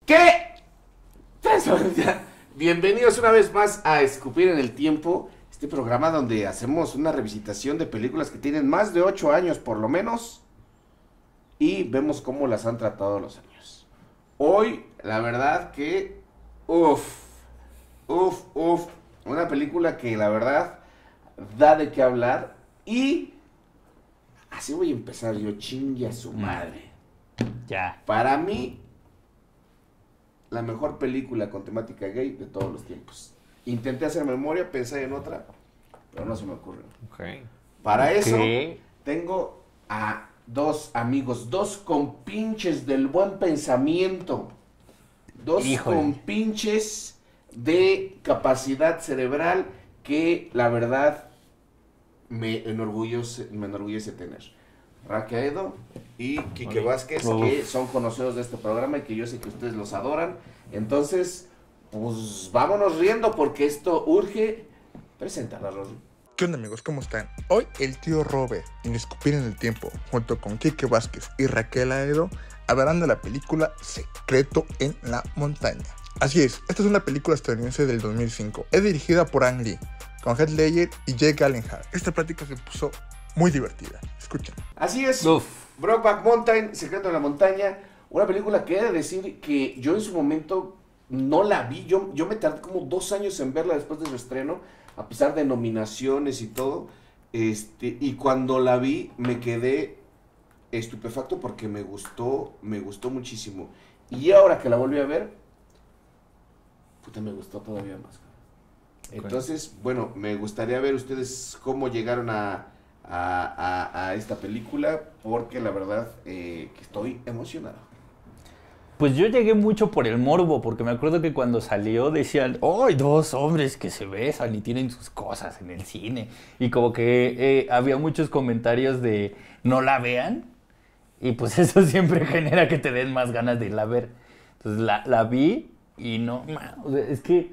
¿Qué? Bienvenidos una vez más a Escupir en el Tiempo, este programa donde hacemos una revisitación de películas que tienen más de 8 años por lo menos y vemos cómo las han tratado los años. Hoy, la verdad que, una película que la verdad da de qué hablar y así voy a empezar yo, chingue a su madre. Ya. Para mí, la mejor película con temática gay de todos los tiempos. Intenté hacer memoria, pensé en otra, pero no se me ocurre. Okay. Para eso, tengo a dos amigos, dos compinches del buen pensamiento, dos compinches de capacidad cerebral que la verdad me enorgullece tener. Raquel y Quique Vázquez, que son conocidos de este programa y que yo sé que ustedes los adoran. Entonces, pues vámonos riendo porque esto urge. Preséntala, Rory. ¿Qué onda, amigos? ¿Cómo están? Hoy el tío Robert, en Escupir en el Tiempo, junto con Quique Vázquez y Raquel Aedo, hablarán de la película Secreto en la Montaña. Así es, esta es una película estadounidense del 2005. Es dirigida por Ang Lee, con Heath Ledger y Jake Gyllenhaal. Esta plática se puso muy divertida. Escuchen. Así es. Brokeback Mountain, Secreto en la Montaña. Una película que he de decir que yo en su momento no la vi. Yo me tardé como 2 años en verla después de su estreno, a pesar de nominaciones y todo. Y cuando la vi me quedé estupefacto porque me gustó muchísimo. Y ahora que la volví a ver, puta, me gustó todavía más. Entonces, bueno, me gustaría ver ustedes cómo llegaron a esta película, porque la verdad que estoy emocionado. Pues yo llegué mucho por el morbo, porque me acuerdo que cuando salió decían, ¡ay, dos hombres que se besan y tienen sus cosas en el cine! Y como que había muchos comentarios de, no la vean, y pues eso siempre genera que te den más ganas de irla a ver. Entonces la vi y no, es que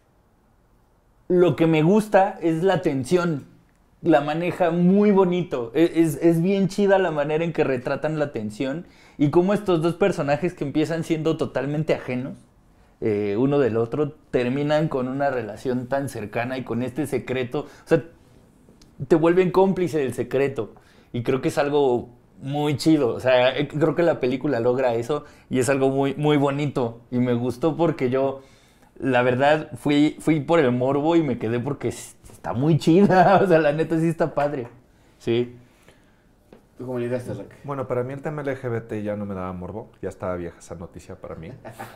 lo que me gusta es la tensión. La maneja muy bonito. Es bien chida la manera en que retratan la tensión y cómo estos dos personajes que empiezan siendo totalmente ajenos uno del otro terminan con una relación tan cercana y con este secreto. O sea, te vuelven cómplice del secreto y creo que es algo muy chido. O sea, creo que la película logra eso y es algo muy, muy bonito y me gustó porque yo, la verdad, fui por el morbo y me quedé porque está muy chida, o sea, la neta sí está padre. Sí. ¿Tú cómo llegaste, Rack? Bueno, para mí el tema LGBT ya no me daba morbo, ya estaba vieja esa noticia para mí.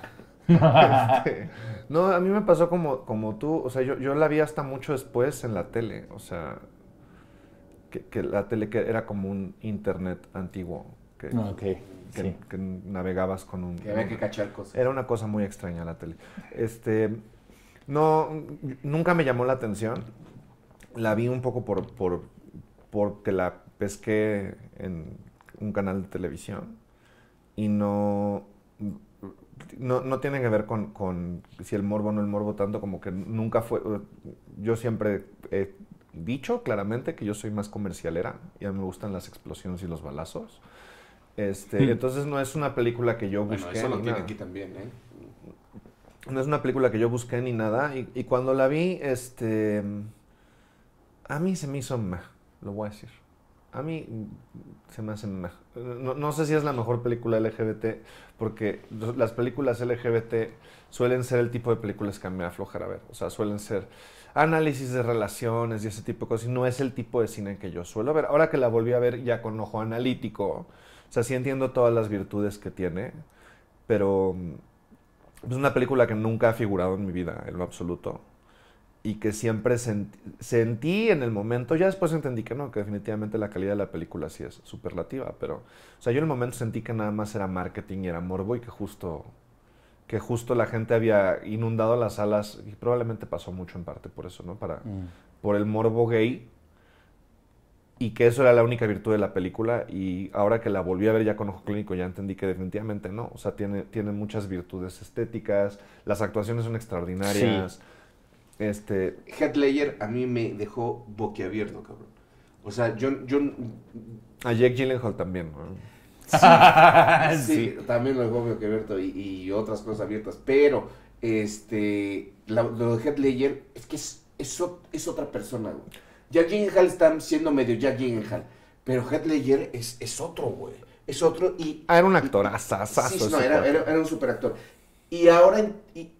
No, a mí me pasó como tú, o sea, yo la vi hasta mucho después en la tele, o sea, que la tele que era como un internet antiguo, que navegabas con un... Que había que cachar cosas. Era una cosa muy extraña la tele. No, nunca me llamó la atención. La vi un poco porque la pesqué en un canal de televisión y no tiene que ver con si el morbo o no el morbo, tanto como que nunca fue... Yo siempre he dicho claramente que yo soy más comercialera y a mí me gustan las explosiones y los balazos. Entonces no es una película que yo busqué. Bueno, eso lo tiene aquí también, ¿eh? No es una película que yo busqué ni nada. Y cuando la vi, a mí se me hizo meh, lo voy a decir. A mí se me hace meh. No sé si es la mejor película LGBT, porque las películas LGBT suelen ser el tipo de películas que a mí me afloja a ver. O sea, suelen ser análisis de relaciones y ese tipo de cosas. Y no es el tipo de cine que yo suelo ver. Ahora que la volví a ver ya con ojo analítico, o sea, sí entiendo todas las virtudes que tiene, pero... es una película que nunca ha figurado en mi vida, en lo absoluto. Y que siempre sentí en el momento, ya después entendí que no, que definitivamente la calidad de la película sí es superlativa, pero, o sea, yo en el momento sentí que nada más era marketing y era morbo y que justo la gente había inundado las salas, y probablemente pasó mucho en parte por eso, ¿no? Por el morbo gay, y que eso era la única virtud de la película, y ahora que la volví a ver ya con ojo clínico ya entendí que definitivamente no, o sea, tiene muchas virtudes estéticas, las actuaciones son extraordinarias. Sí. Heath Ledger a mí me dejó boquiabierto, cabrón. O sea, yo... A Jake Gyllenhaal también, ¿no? Sí, también lo dejó abierto y otras cosas abiertas, pero lo de Heath Ledger es que es otra persona, güey. Jack Gyllenhaal está siendo medio Jack Gyllenhaal, pero Heath Ledger es otro, güey. Es otro y... era un actor asasazo. Sí, no, era un super actor. Y ahora, y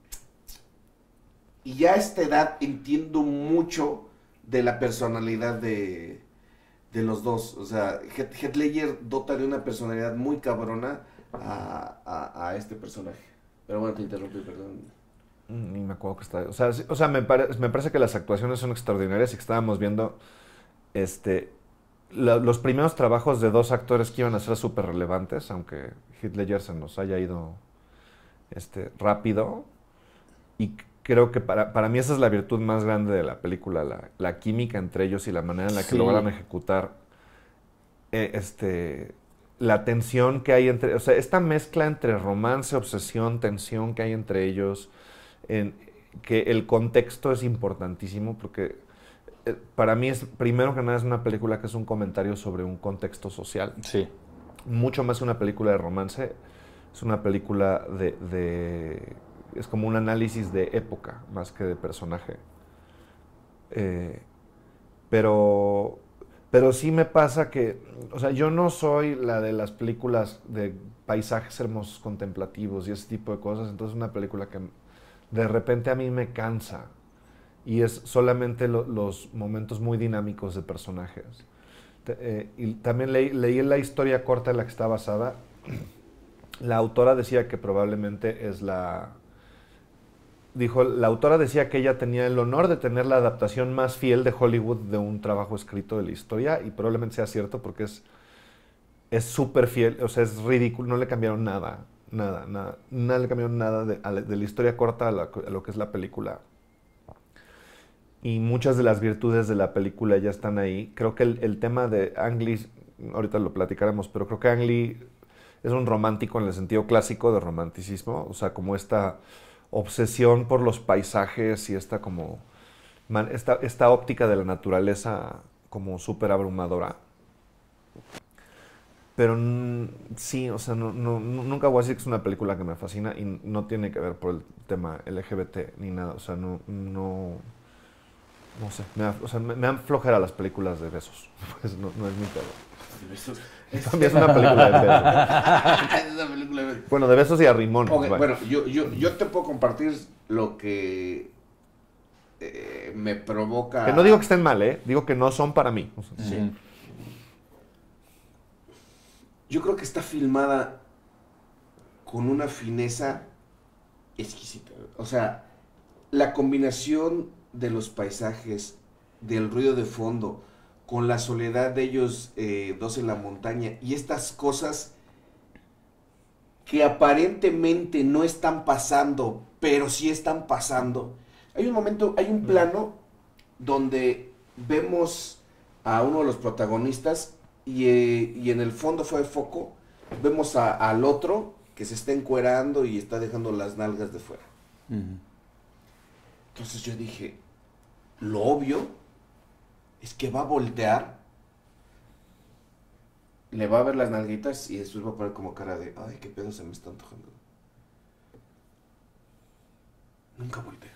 ya a esta edad entiendo mucho de la personalidad de los dos. O sea, Heath Ledger dota de una personalidad muy cabrona a este personaje. Pero bueno, te interrumpí, perdón. Ni me acuerdo que está. O sea, me parece que las actuaciones son extraordinarias y que estábamos viendo los primeros trabajos de dos actores que iban a ser súper relevantes, aunque Heath Ledger se nos haya ido rápido. Y creo que para mí esa es la virtud más grande de la película, la química entre ellos y la manera en la que logran ejecutar la tensión que hay entre... O sea, esta mezcla entre romance, obsesión, tensión que hay entre ellos, que el contexto es importantísimo porque para mí primero que nada es una película que es un comentario sobre un contexto social. Sí. Mucho más que una película de romance, es una película es como un análisis de época más que de personaje. Pero sí me pasa que, o sea, yo no soy la de las películas de paisajes hermosos contemplativos y ese tipo de cosas, entonces es una película que de repente a mí me cansa y es solamente los momentos muy dinámicos de personajes. Y también leí la historia corta en la que está basada. La autora decía que probablemente la autora decía que ella tenía el honor de tener la adaptación más fiel de Hollywood de un trabajo escrito de la historia y probablemente sea cierto porque es súper fiel, o sea, es ridículo, no le cambiaron nada le cambiaron nada de la historia corta a lo que es la película. Y muchas de las virtudes de la película ya están ahí. Creo que el tema de Ang Lee, ahorita lo platicaremos, pero creo que Ang Lee es un romántico en el sentido clásico de romanticismo, o sea, como esta obsesión por los paisajes y esta óptica de la naturaleza como súper abrumadora. Pero sí, o sea, nunca voy a decir que es una película que me fascina y no tiene que ver por el tema LGBT ni nada, o sea, no sé, me dan flojera las películas de besos, pues no es mi pedo. ¿De besos? También es una película de besos. Es una película de besos. Bueno, de besos y arrimón. Okay, bueno, yo te puedo compartir lo que me provoca... Que no digo que estén mal, digo que no son para mí. O sea, sí. Yo creo que está filmada con una fineza exquisita. O sea, la combinación de los paisajes, del ruido de fondo, con la soledad de ellos dos en la montaña y estas cosas que aparentemente no están pasando, pero sí están pasando. Hay un plano donde vemos a uno de los protagonistas y en el fondo fue de foco, vemos al otro que se está encuerando y está dejando las nalgas de fuera. Entonces yo dije, lo obvio es que va a voltear, le va a ver las nalguitas y después va a poner como cara de, ay, qué pedo se me está antojando. Nunca voltea.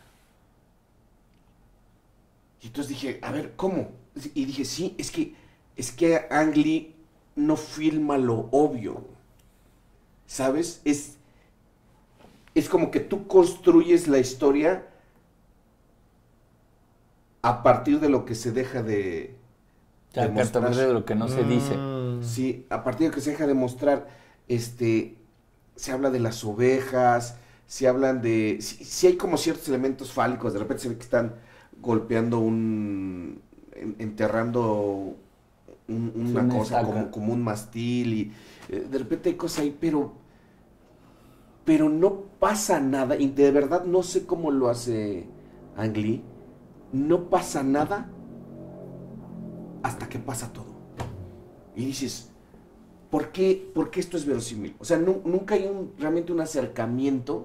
Y entonces dije, a ver, ¿cómo? Y dije, sí, es que Ang Lee no filma lo obvio, ¿sabes? Es como que tú construyes la historia a partir de lo que se deja de mostrar. A partir de lo que no se dice. Sí, a partir de lo que se deja de mostrar, se habla de las ovejas, se hablan de... Sí hay como ciertos elementos fálicos, de repente se ve que están golpeando enterrando una cosa como un mastil y de repente hay cosas ahí, pero no pasa nada y de verdad no sé cómo lo hace Ang Lee. No pasa nada hasta que pasa todo. Y dices, ¿por qué esto es verosímil? O sea, nunca hay realmente un acercamiento.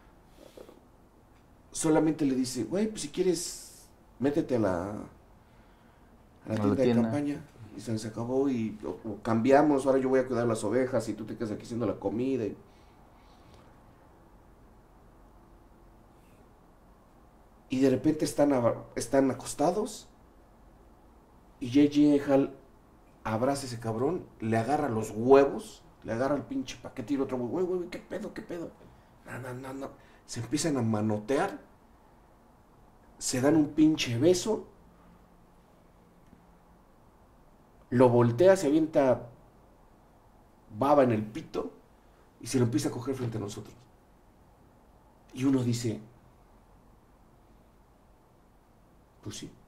Solamente le dice, güey, pues si quieres, métete a la tienda de campaña. y se acabó y o cambiamos, ahora yo voy a cuidar las ovejas y tú te quedas aquí haciendo la comida. Y de repente están acostados y Jake Gyllenhaal abraza a ese cabrón, le agarra los huevos, le agarra el pinche paquete y el otro, güey, ¿qué pedo? No. Se empiezan a manotear, se dan un pinche beso, lo voltea, se avienta baba en el pito y se lo empieza a coger frente a nosotros. Y uno dice, pues sí.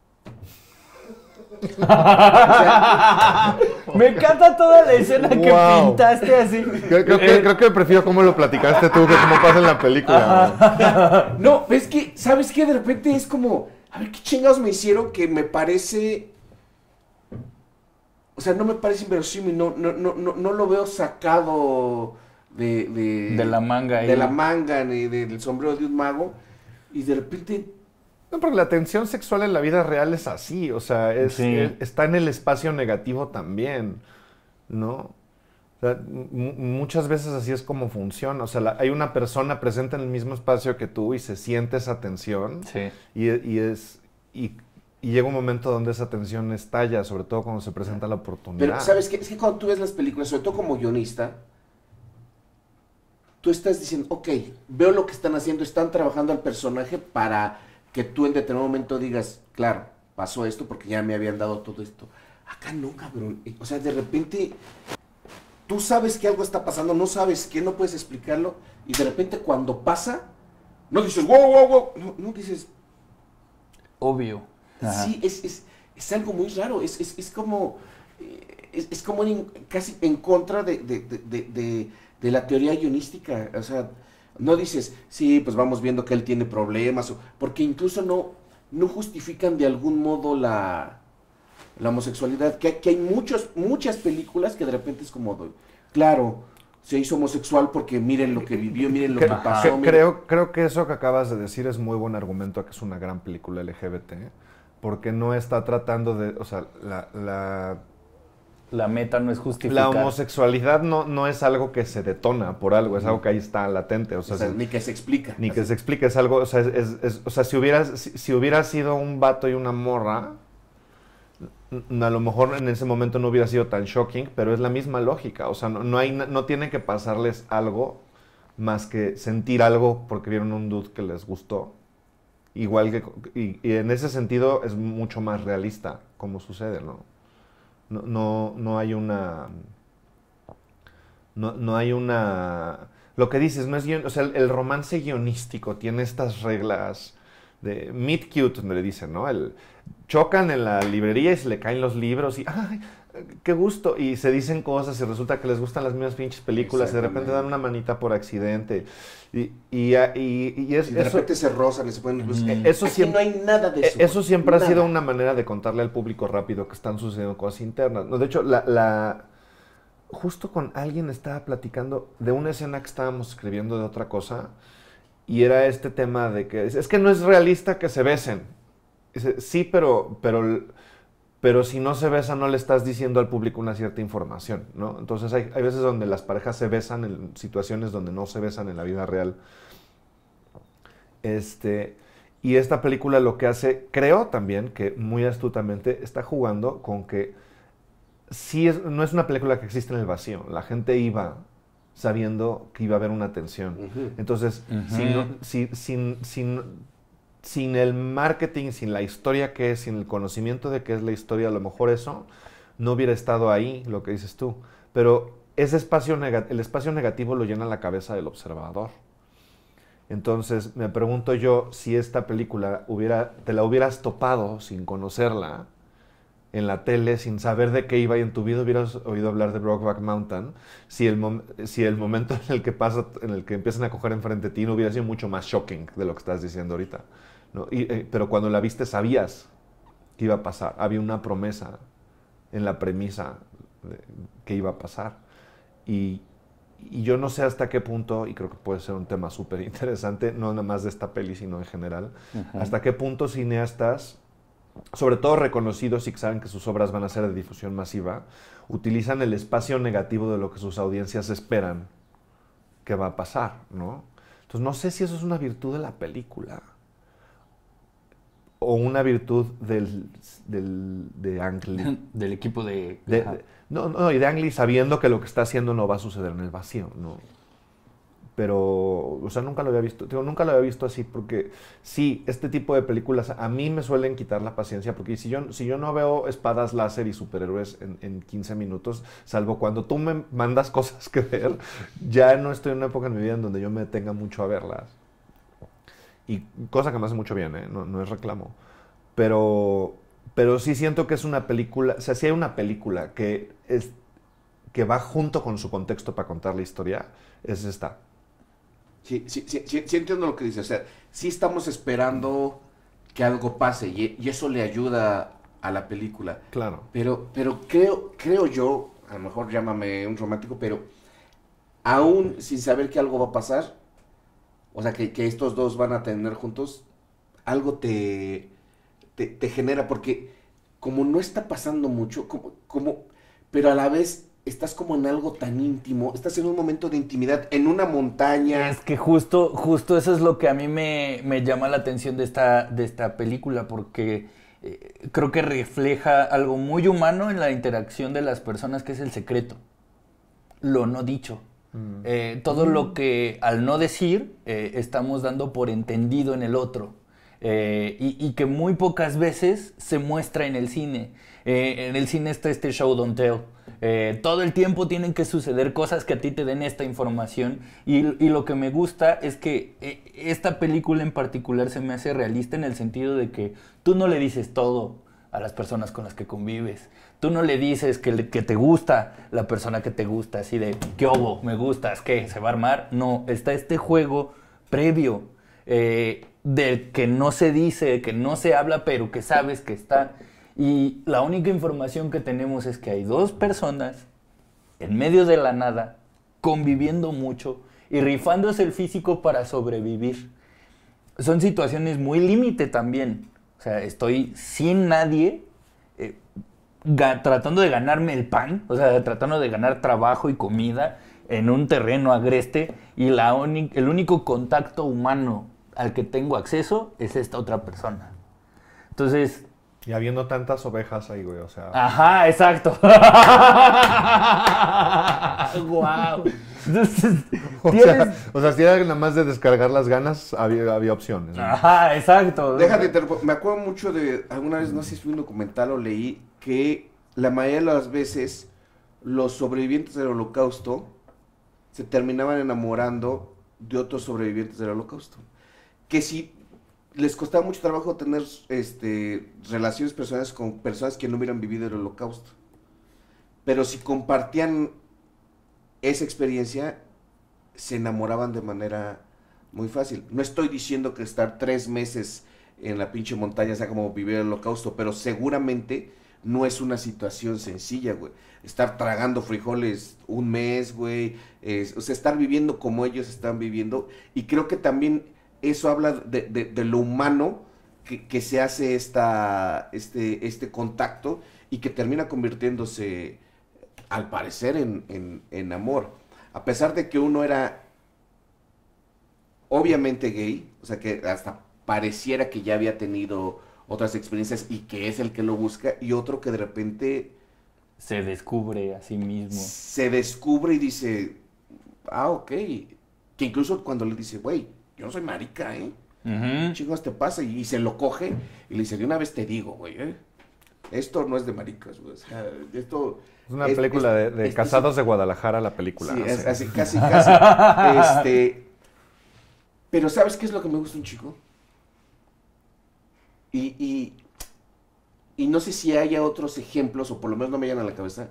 Me encanta toda la escena que pintaste así. Creo que prefiero cómo lo platicaste tú que cómo pasa en la película. No, es que, ¿sabes qué? De repente es como, a ver, ¿qué chingados me hicieron que me parece... O sea, no me parece inverosímil, no lo veo sacado de la manga. De la manga, ni del sombrero de un mago. Y de repente... No, porque la tensión sexual en la vida real es así, o sea, está en el espacio negativo también, ¿no? O sea, muchas veces así es como funciona, o sea, hay una persona presente en el mismo espacio que tú y se siente esa tensión, sí. y llega un momento donde esa tensión estalla, sobre todo cuando se presenta la oportunidad. Pero, ¿sabes qué? Es que cuando tú ves las películas, sobre todo como guionista, tú estás diciendo, ok, veo lo que están haciendo, están trabajando al personaje para... que tú en determinado momento digas, claro, pasó esto porque ya me habían dado todo esto. Acá no, cabrón. O sea, de repente, tú sabes que algo está pasando, no sabes qué, no puedes explicarlo, y de repente cuando pasa, no dices, wow, no dices... Obvio. Ajá. Sí, es algo muy raro, es como casi en contra de la teoría guionística, o sea... No dices, sí, pues vamos viendo que él tiene problemas, porque incluso no justifican de algún modo la homosexualidad, que hay muchas películas que de repente es como, claro, se hizo homosexual porque miren lo que vivió, miren lo que pasó. Creo que eso que acabas de decir es muy buen argumento a que es una gran película LGBT, porque no está tratando de, o sea, la meta no es justificar. La homosexualidad no es algo que se detona por algo, es algo que ahí está latente. O sea, ni que se explica. Ni que se explica, es algo, o sea, si hubiera sido un vato y una morra, a lo mejor en ese momento no hubiera sido tan shocking, pero es la misma lógica. O sea, no tiene que pasarles algo más que sentir algo porque vieron un dude que les gustó. Igual que, y en ese sentido es mucho más realista como sucede, ¿no? No hay una... No hay una... Lo que dices, no es o sea, el romance guionístico tiene estas reglas de meet cute, donde le dicen, ¿no? Chocan en la librería y se le caen los libros y ¡ay, qué gusto! Y se dicen cosas y resulta que les gustan las mismas pinches películas y de repente dan una manita por accidente. Y de repente se rozan y se ponen... Eso aquí siempre, no hay nada de eso. Eso siempre ha sido una manera de contarle al público rápido que están sucediendo cosas internas. No, de hecho, justo con alguien estaba platicando de una escena que estábamos escribiendo de otra cosa y era este tema de que es que no es realista que se besen. Dice, sí, pero si no se besan no le estás diciendo al público una cierta información, ¿no? Entonces hay veces donde las parejas se besan en situaciones donde no se besan en la vida real. Y esta película lo que hace, creo también que muy astutamente está jugando con que no es una película que existe en el vacío. La gente iba sabiendo que iba a haber una tensión. Entonces, sin el marketing, sin la historia que es, sin el conocimiento de qué es la historia, a lo mejor eso no hubiera estado ahí, lo que dices tú. Pero ese el espacio negativo lo llena la cabeza del observador. Entonces, me pregunto yo si esta película te la hubieras topado sin conocerla en la tele, sin saber de qué iba y en tu vida hubieras oído hablar de Brokeback Mountain, si el momento en el que empiezan a coger enfrente de ti no hubiera sido mucho más shocking de lo que estás diciendo ahorita, ¿no? Pero cuando la viste sabías que iba a pasar, había una promesa en la premisa de que iba a pasar. Y yo no sé hasta qué punto, y creo que puede ser un tema súper interesante, no nada más de esta peli, sino en general, hasta qué punto cineastas sobre todo reconocidos y que saben que sus obras van a ser de difusión masiva, utilizan el espacio negativo de lo que sus audiencias esperan que va a pasar, ¿no? Entonces no sé si eso es una virtud de la película o una virtud de Ang Lee. Del equipo de... No, y de Ang Lee sabiendo que lo que está haciendo no va a suceder en el vacío, ¿no? Pero, o sea, nunca lo había visto, nunca lo había visto así, porque sí, este tipo de películas a mí me suelen quitar la paciencia, porque si yo no veo espadas láser y superhéroes en 15 minutos, salvo cuando tú me mandas cosas que ver, ya no estoy en una época en mi vida en donde yo me detenga mucho a verlas. Y cosa que me hace mucho bien, ¿eh? No es reclamo. Pero sí siento que es una película, o sea, si hay una película que va junto con su contexto para contar la historia, es esta. Sí entiendo lo que dice. O sea, sí estamos esperando que algo pase y eso le ayuda a la película. Claro. Pero creo yo, a lo mejor llámame un romántico, pero aún sin saber que algo va a pasar, o sea, que estos dos van a tener juntos, algo te genera, porque como no está pasando mucho, pero a la vez estás como en algo tan íntimo, estás en un momento de intimidad, en una montaña. Es que justo eso es lo que a mí me llama la atención de esta película, porque creo que refleja algo muy humano en la interacción de las personas, que es el secreto, lo no dicho. Todo lo que al no decir estamos dando por entendido en el otro. Y que muy pocas veces se muestra en el cine. En el cine está este show don't tell. Todo el tiempo tienen que suceder cosas que a ti te den esta información, y lo que me gusta es que esta película en particular se me hace realista en el sentido de que tú no le dices todo a las personas con las que convives. Tú no le dices que te gusta la persona que te gusta, así de, ¿qué obo? ¿Me gustas? ¿Qué? ¿Se va a armar? No, está este juego previo del que no se dice, que no se habla, pero que sabes que está. Y la única información que tenemos es que hay dos personas en medio de la nada, conviviendo mucho y rifándose el físico para sobrevivir. Son situaciones muy límite también. O sea, estoy sin nadie, tratando de ganarme el pan, o sea, tratando de ganar trabajo y comida en un terreno agreste, y el único contacto humano al que tengo acceso es esta otra persona. Entonces... Y habiendo tantas ovejas ahí, güey, o sea... Ajá, exacto. Guau. Entonces, o sea, si era nada más de descargar las ganas, había opciones, ¿no? Ajá, exacto. Déjate, me acuerdo mucho de, alguna vez, no sé si fue un documental o leí, que la mayoría de las veces los sobrevivientes del Holocausto se terminaban enamorando de otros sobrevivientes del Holocausto. Que si les costaba mucho trabajo tener relaciones personales con personas que no hubieran vivido el Holocausto. Pero si compartían esa experiencia, se enamoraban de manera muy fácil. No estoy diciendo que estar 3 meses en la pinche montaña sea como vivir el Holocausto, pero seguramente no es una situación sencilla, güey. Estar tragando frijoles un mes, güey. O sea, estar viviendo como ellos están viviendo. Y creo que también eso habla de lo humano que se hace este contacto, y que termina convirtiéndose, al parecer, en amor. A pesar de que uno era obviamente gay, o sea, que hasta pareciera que ya había tenido otras experiencias y que es el que lo busca, y otro que de repente se descubre a sí mismo. Se descubre y dice, ok. Que incluso cuando le dice, güey, yo no soy marica, Uh-huh. Chingos te pasa, y se lo coge y le dice, de una vez te digo, güey, esto no es de maricas, güey. O sea, esto es una película de Casados de Guadalajara, la película. Sí, ¿no? es así, casi. Pero ¿sabes qué es lo que me gusta un chico? Y no sé si haya otros ejemplos, o por lo menos no me llegan a la cabeza.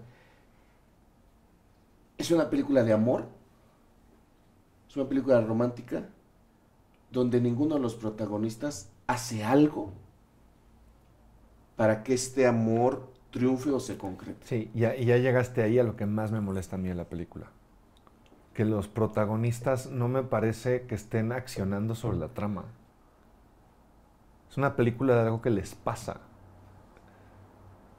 Es una película de amor, es una película romántica, donde ninguno de los protagonistas hace algo para que este amor triunfe o se concrete. Sí, y ya llegaste ahí a lo que más me molesta a mí en la película. Que los protagonistas no me parece que estén accionando sobre la trama. Es una película de algo que les pasa.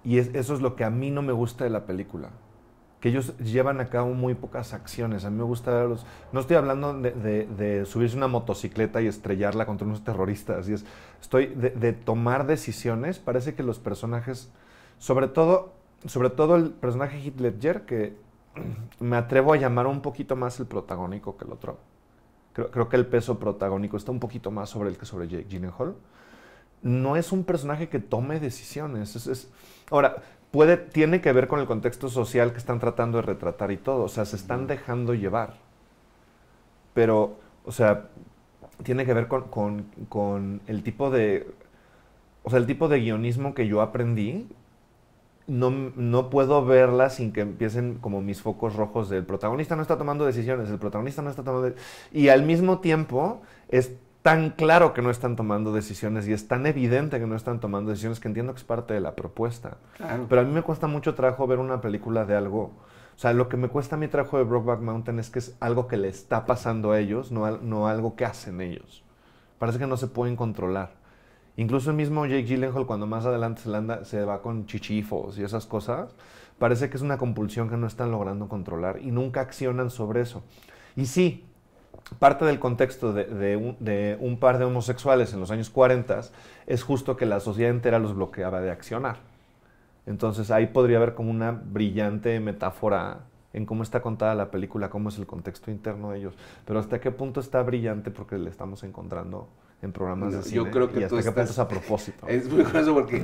Y eso es lo que a mí no me gusta de la película. Que ellos llevan a cabo muy pocas acciones. A mí me gusta verlos. No estoy hablando de subirse una motocicleta y estrellarla contra unos terroristas. Estoy de tomar decisiones. Parece que los personajes, sobre todo el personaje Heath Ledger, que me atrevo a llamar un poquito más el protagónico que el otro. Creo que el peso protagónico está un poquito más sobre él que sobre Jake Gyllenhaal. No es un personaje que tome decisiones. Ahora, tiene que ver con el contexto social que están tratando de retratar y todo. O sea, se están dejando llevar. Pero, o sea, tiene que ver con el tipo de... O sea, el tipo de guionismo que yo aprendí. No puedo verla sin que empiecen como mis focos rojos del protagonista no está tomando decisiones, el protagonista no está tomando... Y al mismo tiempo es tan claro que no están tomando decisiones y es tan evidente que no están tomando decisiones que entiendo que es parte de la propuesta. Claro. Pero a mí me cuesta mucho trabajo ver una película de algo... O sea, lo que me cuesta a mi trabajo de Brokeback Mountain es que es algo que le está pasando a ellos, no algo que hacen ellos. Parece que no se pueden controlar. Incluso el mismo Jake Gyllenhaal, cuando más adelante se va con chichifos y esas cosas, parece que es una compulsión que no están logrando controlar y nunca accionan sobre eso. Y sí, parte del contexto de un par de homosexuales en los años 40 es justo que la sociedad entera los bloqueaba de accionar. Entonces ahí podría haber como una brillante metáfora en cómo está contada la película, cómo es el contexto interno de ellos. Pero hasta qué punto está brillante porque le estamos encontrando en programas de cine. Yo creo que y hasta qué punto es a propósito. Es muy curioso porque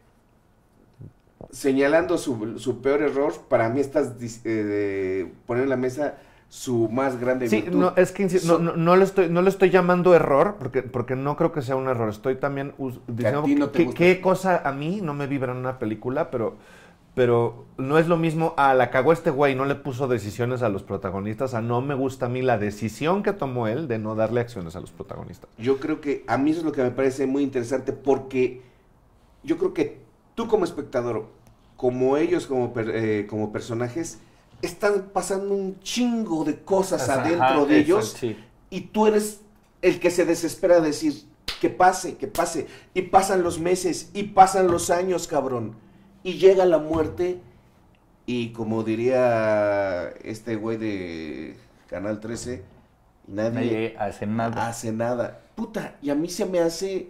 señalando su peor error, para mí estás poniendo en la mesa su más grande virtud. Sí, no, es que no le estoy llamando error, porque no creo que sea un error. Estoy también diciendo qué cosa a mí no me vibra en una película, pero no es lo mismo a la cagó este güey, no le puso decisiones a los protagonistas, a no me gusta a mí la decisión que tomó él de no darle acciones a los protagonistas. Yo creo que a mí eso es lo que me parece muy interesante porque yo creo que tú como espectador, como ellos como personajes, están pasando un chingo de cosas adentro de ellos y tú eres el que se desespera de decir que pase, y pasan los meses y pasan los años, cabrón. Y llega la muerte y como diría este güey de Canal 13, nadie hace nada. Hace nada. Puta, y a mí se me hace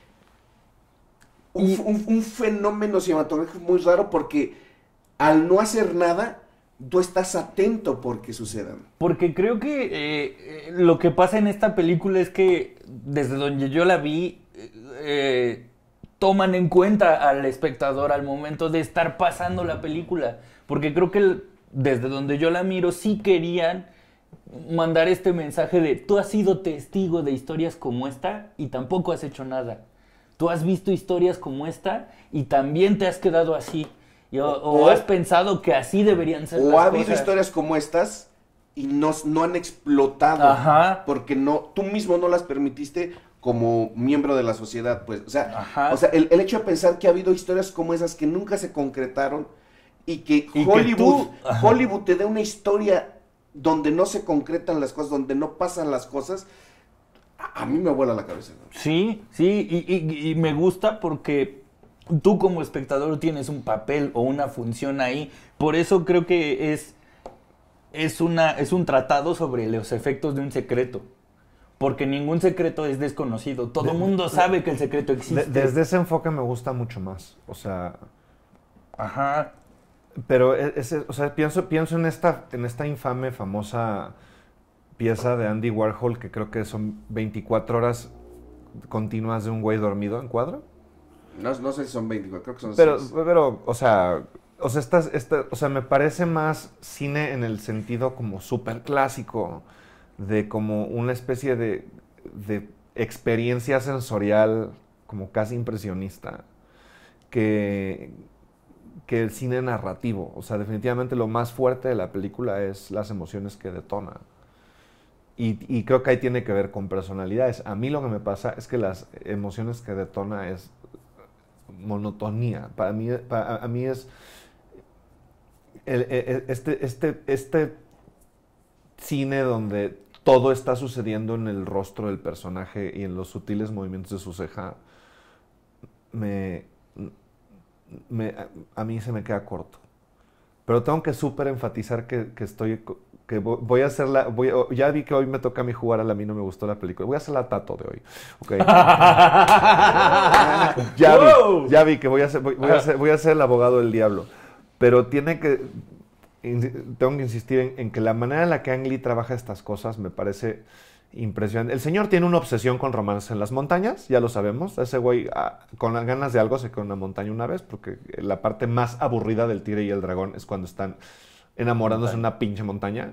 un fenómeno cinematográfico muy raro porque al no hacer nada, tú estás atento porque sucedan. Porque creo que lo que pasa en esta película es que desde donde yo la vi... toman en cuenta al espectador al momento de estar pasando la película. Porque creo que desde donde yo la miro sí querían mandar este mensaje de tú has sido testigo de historias como esta y tampoco has hecho nada. Tú has visto historias como esta y también te has quedado así. O has pensado que así deberían ser las cosas. O ha habido historias como estas y no han explotado. Ajá. Porque tú mismo no las permitiste como miembro de la sociedad, pues, o sea, Ajá. el hecho de pensar que ha habido historias como esas que nunca se concretaron y que Hollywood te dé una historia donde no se concretan las cosas, donde no pasan las cosas, a mí me vuela la cabeza, ¿no? Sí, y me gusta porque tú como espectador tienes un papel o una función ahí, por eso creo que es un tratado sobre los efectos de un secreto. Porque ningún secreto es desconocido. Todo el mundo sabe que el secreto existe. Desde ese enfoque me gusta mucho más. O sea... Ajá. Pero o sea, pienso en esta infame, famosa pieza de Andy Warhol, que creo que son 24 horas continuas de un güey dormido en cuadro. No sé si son 24, creo que son 6. Pero, o sea, me parece más cine en el sentido como súper clásico, de como una especie de experiencia sensorial como casi impresionista que el cine narrativo. O sea, definitivamente lo más fuerte de la película es las emociones que detona. Y creo que ahí tiene que ver con personalidades. A mí lo que me pasa es que las emociones que detona es monotonía. A mí es este cine donde todo está sucediendo en el rostro del personaje y en los sutiles movimientos de su ceja, a mí se me queda corto. Pero tengo que súper enfatizar que voy a hacer ya vi que hoy me toca a mí jugar a mí no me gustó la película. Voy a hacer la Tato de hoy. Okay. ya vi que voy a ser el abogado del diablo. Pero tengo que insistir en que la manera en la que Ang Lee trabaja estas cosas me parece impresionante. El señor tiene una obsesión con romance en las montañas, ya lo sabemos. Ese güey, con las ganas de algo, se quedó en una montaña una vez, porque la parte más aburrida del Tigre y el Dragón es cuando están enamorándose en una pinche montaña.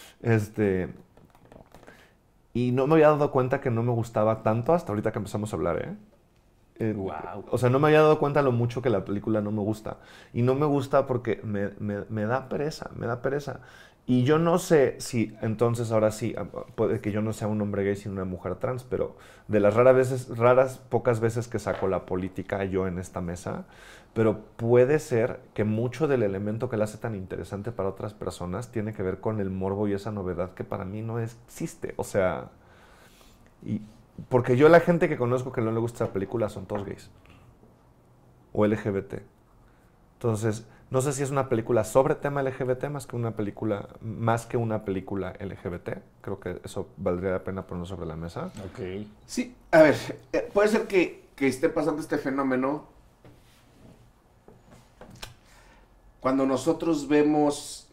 Y no me había dado cuenta que no me gustaba tanto hasta ahorita que empezamos a hablar, Wow. O sea, no me había dado cuenta lo mucho que la película no me gusta. Y no me gusta porque me da pereza, me da pereza. Y yo no sé si, entonces ahora sí, puede que yo no sea un hombre gay sino una mujer trans, pero de las pocas veces que saco la política yo en esta mesa, pero puede ser que mucho del elemento que la hace tan interesante para otras personas tiene que ver con el morbo y esa novedad que para mí no existe. O sea, porque yo la gente que conozco que no le gusta la película son todos gays o LGBT. Entonces, no sé si es una película sobre tema LGBT más que una película LGBT. Creo que eso valdría la pena ponerlo sobre la mesa. Ok. Sí, a ver, puede ser que esté pasando este fenómeno cuando nosotros vemos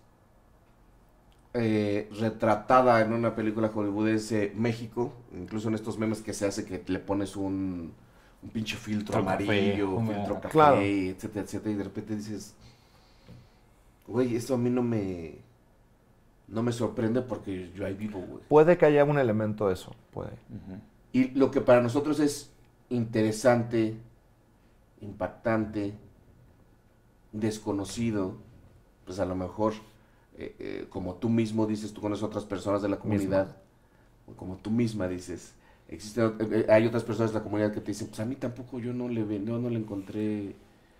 retratada en una película hollywoodense México, incluso en estos memes que se hace que le pones un pinche filtro amarillo, filtro café, claro, etcétera, etcétera, y de repente dices, güey, esto a mí no me sorprende porque yo ahí vivo, güey. Puede que haya un elemento de eso, puede. Uh-huh. Y lo que para nosotros es interesante, impactante, desconocido, pues a lo mejor, como tú mismo dices, tú conoces otras personas de la comunidad, o como tú misma dices, hay otras personas de la comunidad que te dicen, pues a mí tampoco yo no le encontré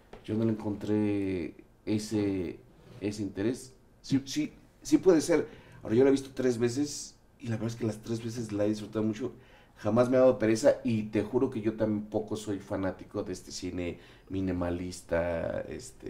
ese interés. Sí puede ser. Ahora yo la he visto 3 veces y la verdad es que las 3 veces la he disfrutado mucho. Jamás me ha dado pereza y te juro que yo tampoco soy fanático de este cine minimalista,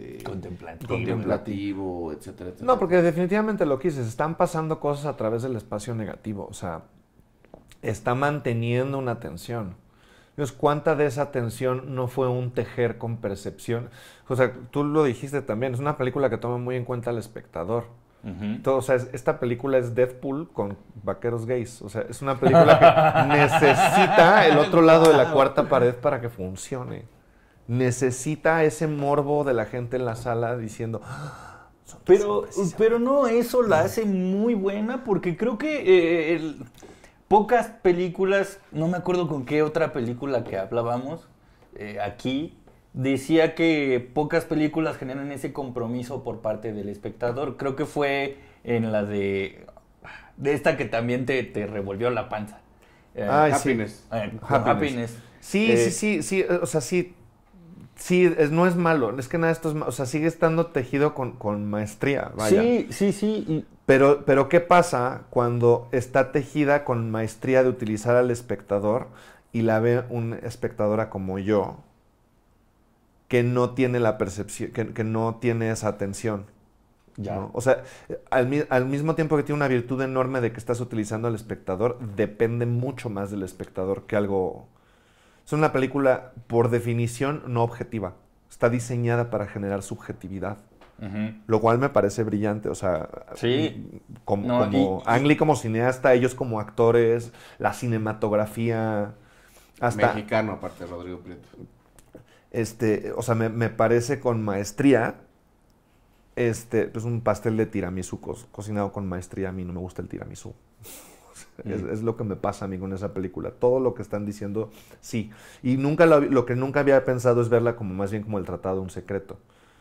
contemplativo, etcétera, etcétera. No, porque definitivamente lo que dices, están pasando cosas a través del espacio negativo, o sea, está manteniendo una tensión. Entonces, ¿cuánta de esa tensión no fue un tejer con percepción? O sea, tú lo dijiste también, es una película que toma muy en cuenta al espectador. Uh-huh. Todo, o sea, esta película es Deadpool con vaqueros gays. O sea, es una película que necesita el otro lado de la cuarta pared para que funcione. Necesita ese morbo de la gente en la sala diciendo... Pero no, eso la hace muy buena porque creo que pocas películas, no me acuerdo con qué otra película que hablábamos aquí, decía que pocas películas generan ese compromiso por parte del espectador. Creo que fue en la de esta que también te revolvió la panza. Happiness. Happiness. Sí. O sea, sí, no es malo. Es que nada de esto es malo. O sea, sigue estando tejido con maestría. Vaya. Sí. Pero ¿qué pasa cuando está tejida con maestría de utilizar al espectador y la ve una espectadora como yo, que no tiene la percepción, que no tiene esa atención? Ya. ¿No? O sea, al mismo tiempo que tiene una virtud enorme de que estás utilizando al espectador, depende mucho más del espectador que algo... Es una película, por definición, no objetiva. Está diseñada para generar subjetividad. Uh-huh. Lo cual me parece brillante. O sea, sí. como Ang Lee como cineasta, ellos como actores, la cinematografía... hasta mexicano, aparte de Rodrigo Prieto. O sea, me parece con maestría, pues un pastel de tiramisú cocinado con maestría. A mí no me gusta el tiramisú. Es lo que me pasa a mí con esa película. Todo lo que están diciendo, sí. Y lo que nunca había pensado es verla como más bien como el tratado de un secreto.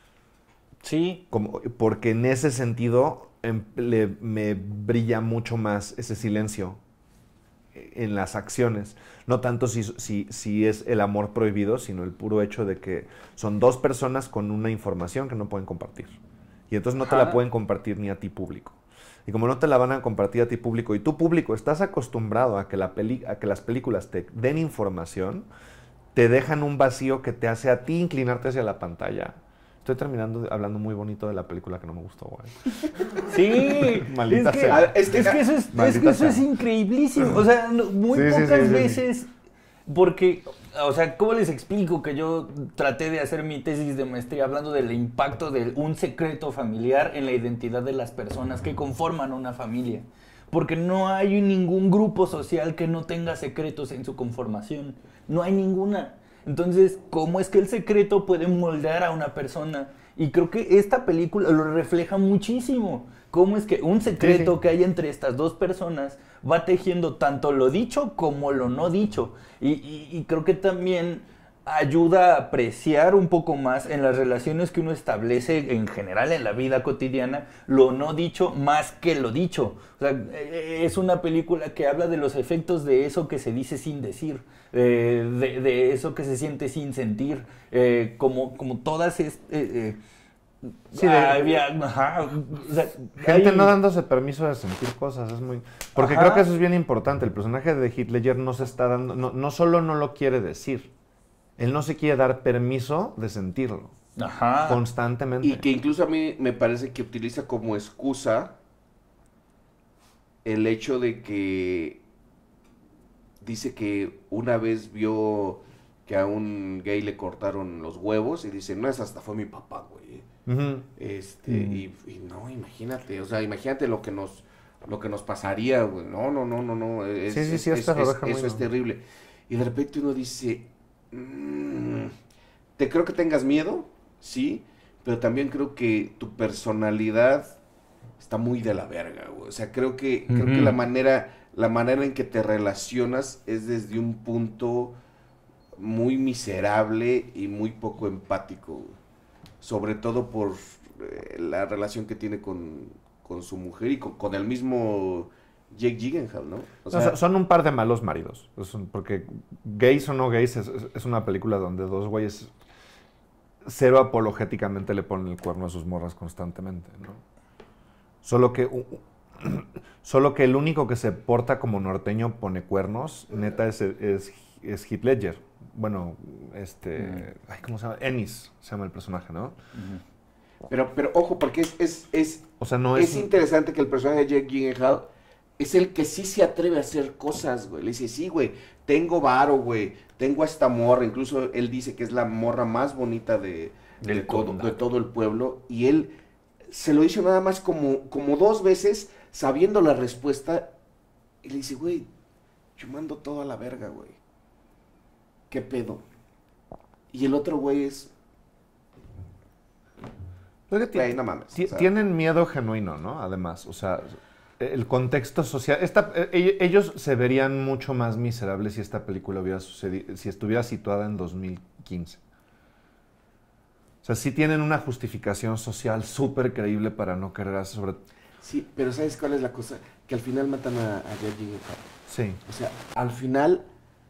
Sí. Porque en ese sentido me brilla mucho más ese silencio en las acciones. No tanto si es el amor prohibido, sino el puro hecho de que son 2 personas con una información que no pueden compartir. Y entonces no te la pueden compartir ni a ti público. Y como no te la van a compartir a ti público, y tu público estás acostumbrado a que las películas te den información, te dejan un vacío que te hace a ti inclinarte hacia la pantalla Estoy terminando hablando muy bonito de la película que no me gustó, güey. Sí, Maldita es que, sea. es que eso es, Maldita es que eso sea. es increíblísimo. O sea, muy Sí, sí, pocas sí, sí. veces, porque, o sea, ¿cómo les explico que yo traté de hacer mi tesis de maestría hablando del impacto de un secreto familiar en la identidad de las personas que conforman una familia? Porque no hay ningún grupo social que no tenga secretos en su conformación. No hay ninguna. Entonces, ¿cómo es que el secreto puede moldear a una persona? Y creo que esta película lo refleja muchísimo. ¿Cómo es que un secreto que hay entre estas dos personas va tejiendo tanto lo dicho como lo no dicho? Y creo que también ayuda a apreciar un poco más en las relaciones que uno establece en general en la vida cotidiana, lo no dicho más que lo dicho. O sea, es una película que habla de los efectos de eso que se dice sin decir, de eso que se siente sin sentir, como todas Sí, ajá, o sea, gente hay- no dándose permiso de sentir cosas, es muy... Porque Ajá. creo que eso es bien importante. El personaje de Heath Ledger no se está dando... No solo no lo quiere decir, él no se quiere dar permiso de sentirlo Ajá. constantemente. Y que incluso a mí me parece que utiliza como excusa el hecho de que dice que una vez vio que a un gay le cortaron los huevos y dice, no, esa hasta fue mi papá, güey. Ujú. Y no, imagínate, o sea, imagínate lo que nos pasaría, güey. No. Sí, esta oreja eso muy es no. terrible. Y de repente uno dice, te creo que tengas miedo, sí, pero también creo que tu personalidad está muy de la verga, güey. O sea, creo que Ujú. la manera en que te relacionas es desde un punto muy miserable y muy poco empático, güey. Sobre todo por la relación que tiene con su mujer y con el mismo Jake Gyllenhaal, ¿no? O sea, Son un par de malos maridos. Porque gays o no gays es una película donde dos güeyes cero apologéticamente le ponen el cuerno a sus morras constantemente, ¿no? Solo que el único que se porta como norteño pone cuernos, neta, es Heath Ledger. Bueno, ay, ¿cómo se llama? Ennis se llama el personaje, ¿no? pero ojo, porque O sea, no es interesante que el personaje de Jake Gyllenhaal es el que sí se atreve a hacer cosas, güey. Le dice, sí, güey, tengo varo, güey, tengo a esta morra. Incluso él dice que es la morra más bonita de todo el pueblo. Y él se lo dice nada más como 2 veces, sabiendo la respuesta. Y le dice, güey, yo mando todo a la verga, güey. ¿Qué pedo? Y el otro güey es... Güey, no mames. O sea, Tienen miedo genuino, ¿no? Además, o sea, el contexto social... ellos se verían mucho más miserables si esta película hubiera sucedido, si estuviera situada en 2015. O sea, sí tienen una justificación social súper creíble para no querer hacer sobre... sí, pero ¿sabes cuál es la cosa? Que al final matan a Jake Gyllenhaal. Sí. O sea, al final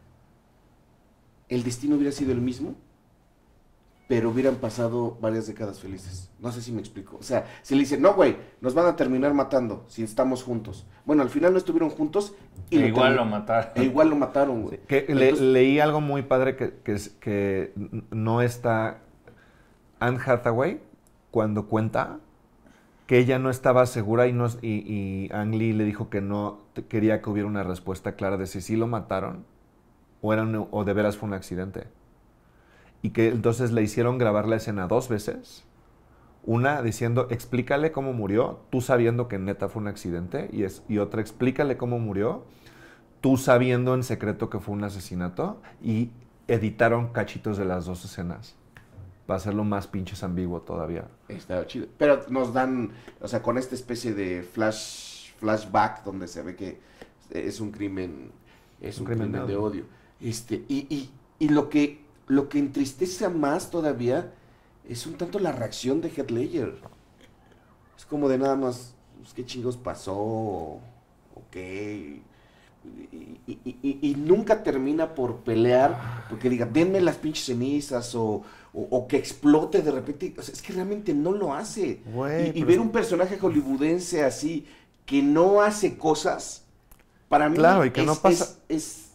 el destino hubiera sido el mismo, pero hubieran pasado varias décadas felices. No sé si me explico. O sea, si le dicen, no, güey, nos van a terminar matando si estamos juntos. Bueno, al final no estuvieron juntos y igual lo mataron. igual lo mataron, güey. Leí algo muy padre que no está Anne Hathaway cuando cuenta que ella no estaba segura y Ang Lee le dijo que no quería que hubiera una respuesta clara de si sí lo mataron o de veras fue un accidente. Y que entonces le hicieron grabar la escena 2 veces. Una diciendo, explícale cómo murió, tú sabiendo que neta fue un accidente. Y otra, explícale cómo murió, tú sabiendo en secreto que fue un asesinato. Y editaron cachitos de las 2 escenas. Va a ser lo más pinches ambiguo todavía. Está chido. Pero nos dan, o sea, con esta especie de flashback donde se ve que es un crimen, de odio. Y lo que entristece más todavía es un tanto la reacción de Heath Ledger. Es como de nada más, pues, ¿qué chingos pasó? ¿O qué? Y nunca termina por pelear, porque diga, denme las pinches cenizas o que explote de repente. O sea, es que realmente no lo hace. Güey, Y ver un personaje hollywoodense así, que no hace cosas, para mí Claro, y que no pasa...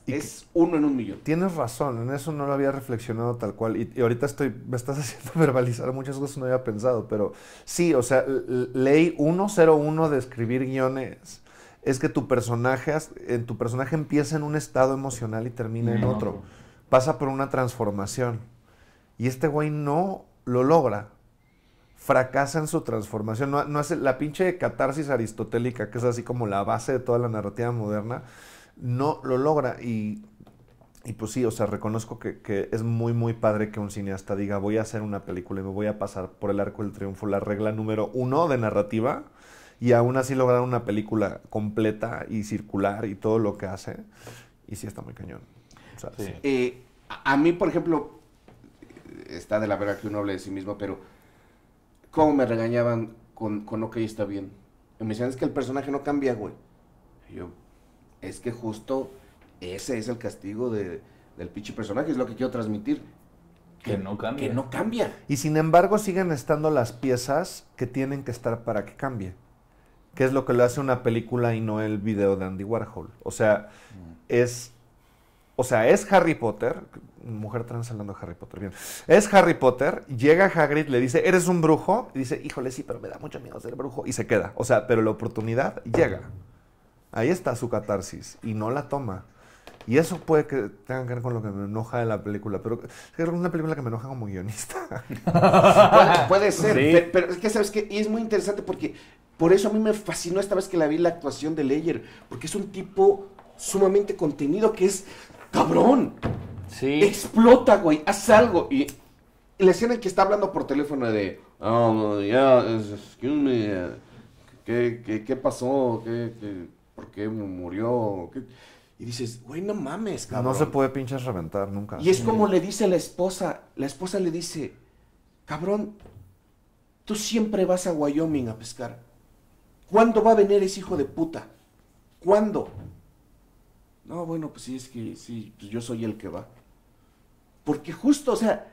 Es 1 en 1,000,000. Tienes razón, en eso no lo había reflexionado tal cual. Y ahorita me estás haciendo verbalizar muchas cosas que no había pensado, pero sí, o sea, ley 101 de escribir guiones es que tu personaje empieza en un estado emocional y termina en otro. Pasa por una transformación. Y este güey no lo logra. Fracasa en su transformación. No hace la pinche catarsis aristotélica, que es así como la base de toda la narrativa moderna, no lo logra. Y pues sí, o sea, reconozco que es muy, muy padre que un cineasta diga, voy a hacer una película y me voy a pasar por el arco del triunfo, la regla número 1 de narrativa, y aún así lograr una película completa y circular y todo lo que hace. Y sí está muy cañón. O sea, sí. A mí, por ejemplo, está de la verga que uno hable de sí mismo, pero cómo me regañaban con OK, está bien. Y me decían, es que el personaje no cambia, güey. Y yo, es que justo ese es el castigo del pinche personaje, es lo que quiero transmitir. Que no cambia. Que no cambia. Y sin embargo siguen estando las piezas que tienen que estar para que cambie. Que es lo que lo hace una película y no el video de Andy Warhol. O sea, es Harry Potter, mujer trans hablando de Harry Potter, bien. Es Harry Potter, llega Hagrid, le dice, ¿eres un brujo? Y dice, híjole, sí, pero me da mucho miedo ser brujo. Y se queda. O sea, pero la oportunidad llega. Ahí está su catarsis y no la toma. Y eso puede que tenga que ver con lo que me enoja de la película, pero es una película que me enoja como guionista. Puede ser, Sí. pero es que, ¿sabes qué? Y es muy interesante porque por eso a mí me fascinó esta vez que la vi la actuación de Ledger, porque es un tipo sumamente contenido que es cabrón. Sí. Explota, güey, haz algo. Y la escena en que está hablando por teléfono de, excuse me, ¿qué pasó? ¿Por qué murió? Y dices, güey, no mames, cabrón. No se puede pinches reventar nunca. Y es como le dice la esposa le dice, cabrón, tú siempre vas a Wyoming a pescar. ¿Cuándo va a venir ese hijo de puta? ¿Cuándo? No, bueno, pues sí, es que sí, pues yo soy el que va. Porque justo, o sea,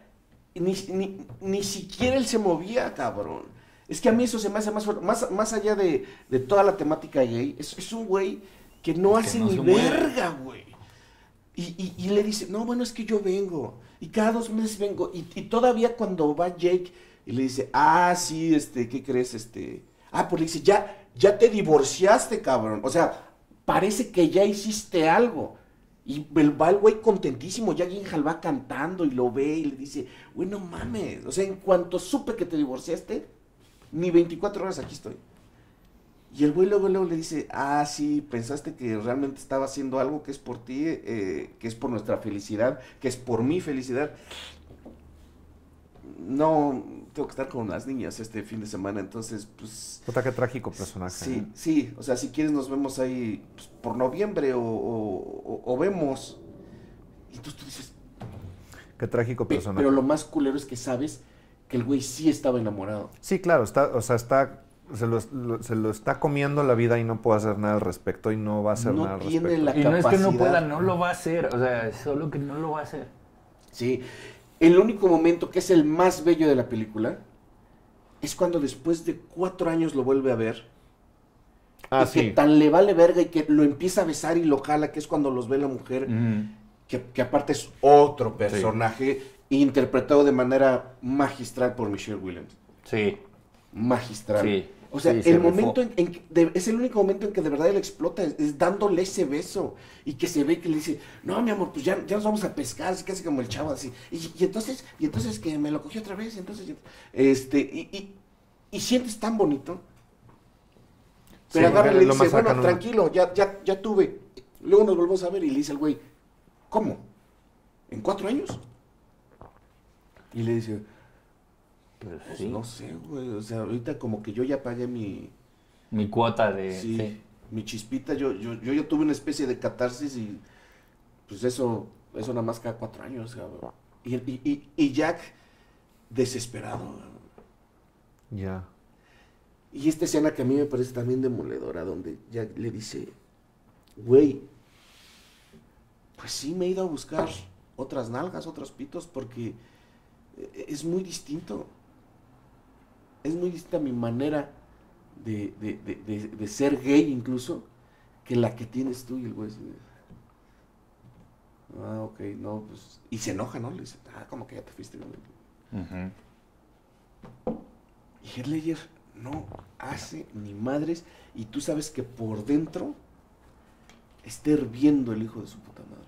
ni siquiera él se movía, cabrón. Es que a mí eso se me hace más allá de toda la temática gay, es un güey que no hace no ni se mueve. verga, güey. Y le dice, no, bueno, es que yo vengo. Y cada 2 meses vengo. Y todavía cuando va Jake y le dice, sí, ¿qué crees? Pues le dice, ya te divorciaste, cabrón. O sea, parece que ya hiciste algo. Y va el güey contentísimo. Ya Gyllenhaal va cantando y lo ve y le dice, güey, no mames. O sea, en cuanto supe que te divorciaste, ni 24 horas aquí estoy. Y el güey luego le dice, sí, pensaste que realmente estaba haciendo algo que es por ti, que es por nuestra felicidad, que es por mi felicidad. No, tengo que estar con las niñas este fin de semana, entonces, pues... Puta, qué trágico personaje. Sí, sí, o sea, si quieres nos vemos ahí pues, por noviembre o vemos. Y entonces tú dices... Qué trágico personaje. Pero lo más culero es que sabes que el güey sí estaba enamorado. Sí, claro, se lo está comiendo la vida y no puede hacer nada al respecto y no va a hacer nada al respecto. Y no es que no pueda, no lo va a hacer. O sea, es solo que no lo va a hacer. Sí. El único momento que es el más bello de la película es cuando después de 4 años lo vuelve a ver. Y sí. que tan le vale verga y que lo empieza a besar y lo jala, que es cuando los ve la mujer. Que aparte es otro personaje interpretado de manera magistral por Michelle Williams. Sí. Magistral. Sí. O sea, Sí, el momento es el único momento en que de verdad él explota, es dándole ese beso y que se ve que le dice, no, mi amor, pues ya nos vamos a pescar, así casi como el chavo, así. Y entonces que me lo cogió otra vez, entonces, y sientes tan bonito. Pero agarra y le dice, bueno, tranquilo, ya tuve. Luego nos volvemos a ver y le dice al güey, ¿cómo? ¿En 4 años? Y le dice, pues sí. no sé, güey, o sea, ahorita como que yo ya pagué mi cuota de... Sí, mi chispita, yo ya tuve una especie de catarsis y pues eso nada más cada 4 años, cabrón. Y Jack, desesperado, cabrón. Ya. Y esta escena que a mí me parece también demoledora, donde Jack le dice, güey, pues sí me he ido a buscar otras nalgas, otros pitos, porque es muy distinto. Es muy distinta mi manera de ser gay incluso, que la que tienes tú y el güey. Ah, ok, no, pues... Y se enoja, ¿no? Le dice, como que ya te fuiste. Ujú. Y Heath Ledger no hace ni madres, y tú sabes que por dentro está hirviendo el hijo de su puta madre.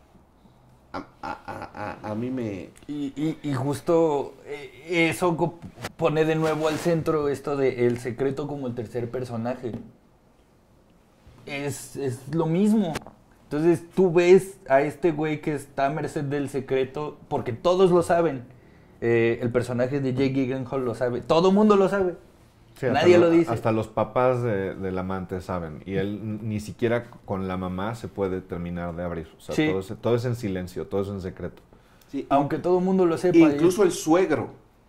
A mí me... Y justo eso pone de nuevo al centro esto de el secreto como el tercer personaje. Es lo mismo. Entonces tú ves a este güey que está a merced del secreto, porque todos lo saben. El personaje de Jake Gyllenhaal lo sabe. Todo el mundo lo sabe. Sí, Nadie lo dice. Hasta los papás del amante saben. Y él ni siquiera con la mamá se puede terminar de abrir. O sea, Sí. todo es en silencio, todo es en secreto. Sí, Aunque todo el mundo lo sepa. incluso el suegro,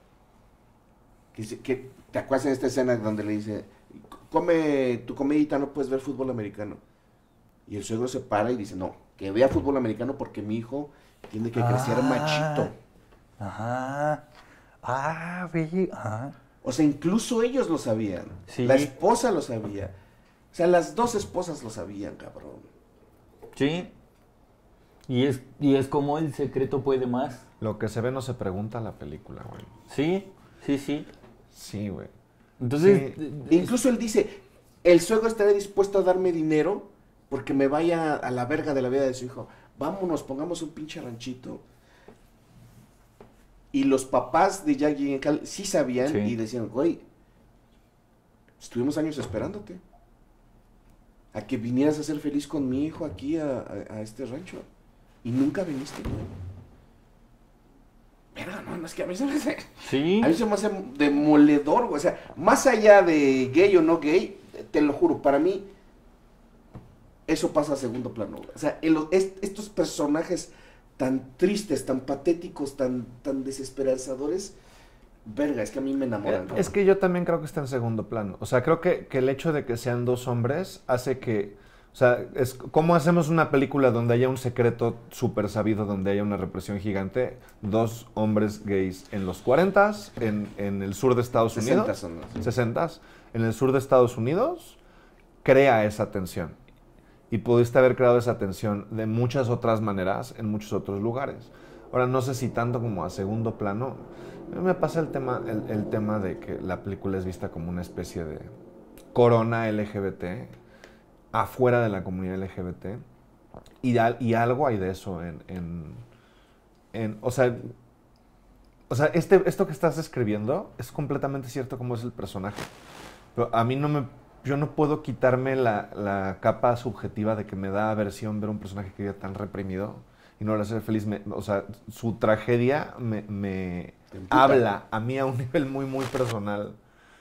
que te acuerdas en esta escena donde le dice, come tu comidita, no puedes ver fútbol americano. Y el suegro se para y dice, no, que vea fútbol americano porque mi hijo tiene que crecer machito. Ajá. Ah, ve. Ajá. O sea, incluso ellos lo sabían. Sí. La esposa lo sabía. O sea, las dos esposas lo sabían, cabrón. Sí. Y es como el secreto puede más. Lo que se ve no se pregunta en la película, güey. Sí, sí, sí. Sí, güey. Entonces, Incluso él dice, el suegro estaría dispuesto a darme dinero porque me vaya a la verga de la vida de su hijo. Vámonos, pongamos un pinche ranchito. Y los papás de Jake Gyllenhaal sí sabían Sí. y decían, güey, estuvimos años esperándote. A que vinieras a ser feliz con mi hijo aquí a este rancho. Y nunca viniste, güey. Pero no, es que a mí se me hace... sí. A mí se me hace demoledor, güey. O sea, más allá de gay o no gay, te lo juro, para mí, eso pasa a segundo plano, güey. O sea, estos personajes tan tristes, tan patéticos, tan desesperanzadores, verga, es que a mí me enamoran. Es que yo también creo que está en segundo plano. O sea, creo que el hecho de que sean dos hombres hace que... O sea, es como hacemos una película donde haya un secreto súper sabido, donde haya una represión gigante. Dos hombres gays en los 40s, en el sur de Estados Unidos. 60 son, ¿no? 60s, en el sur de Estados Unidos, crea esa tensión. Y pudiste haber creado esa tensión de muchas otras maneras en muchos otros lugares. Ahora, no sé si tanto como a segundo plano. A mí me pasa el tema de que la película es vista como una especie de corona LGBT afuera de la comunidad LGBT. Y algo hay de eso o sea, esto que estás describiendo es completamente cierto como es el personaje. Pero a mí yo no puedo quitarme la capa subjetiva de que me da aversión ver un personaje que vive tan reprimido y no lo hace feliz. O sea, su tragedia me habla a mí a un nivel muy, muy personal.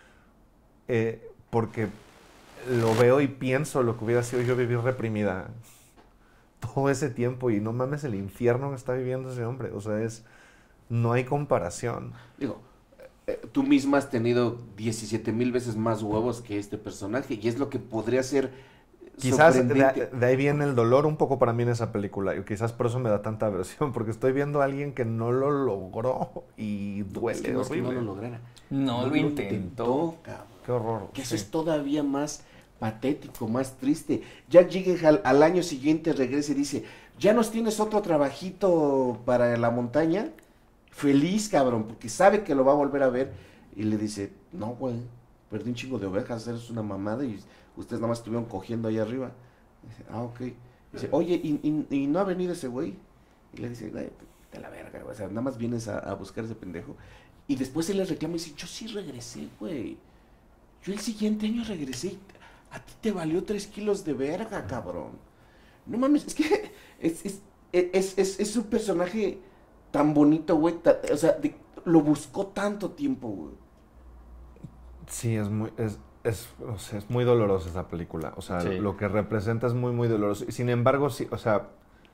Porque lo veo y pienso lo que hubiera sido yo vivir reprimida todo ese tiempo y no mames el infierno que está viviendo ese hombre. O sea, no hay comparación. Digo, tú misma has tenido 17,000 veces más huevos que este personaje y es lo que podría ser Quizás sorprendente. de ahí viene el dolor un poco para mí en esa película y quizás por eso me da tanta aversión, porque estoy viendo a alguien que no lo logró y duele Es que no horrible. lo lograra. No lo intentó. Cabrón. Qué horror. Que eso sí. es todavía más patético, más triste. Jack Gyllenhaal al año siguiente regresa y dice, ¿ya nos tienes otro trabajito para la montaña? Feliz, cabrón, porque sabe que lo va a volver a ver. Y le dice, no, güey, perdí un chingo de ovejas, eres una mamada y ustedes nada más estuvieron cogiendo ahí arriba. Dice, ok. Dice, oye, ¿y no ha venido ese güey? Y le dice, güey, de la verga, güey. O sea, nada más vienes a buscar ese pendejo. Y después él le reclama y dice, yo sí regresé, güey. Yo el siguiente año regresé. A ti te valió 3 kilos de verga, cabrón. No mames, es que es un personaje tan bonito, güey. O sea, lo buscó tanto tiempo, güey. Sí, o sea, es muy dolorosa esa película. O sea, Sí. lo que representa es muy, muy doloroso. Y sin embargo, sí, o sea,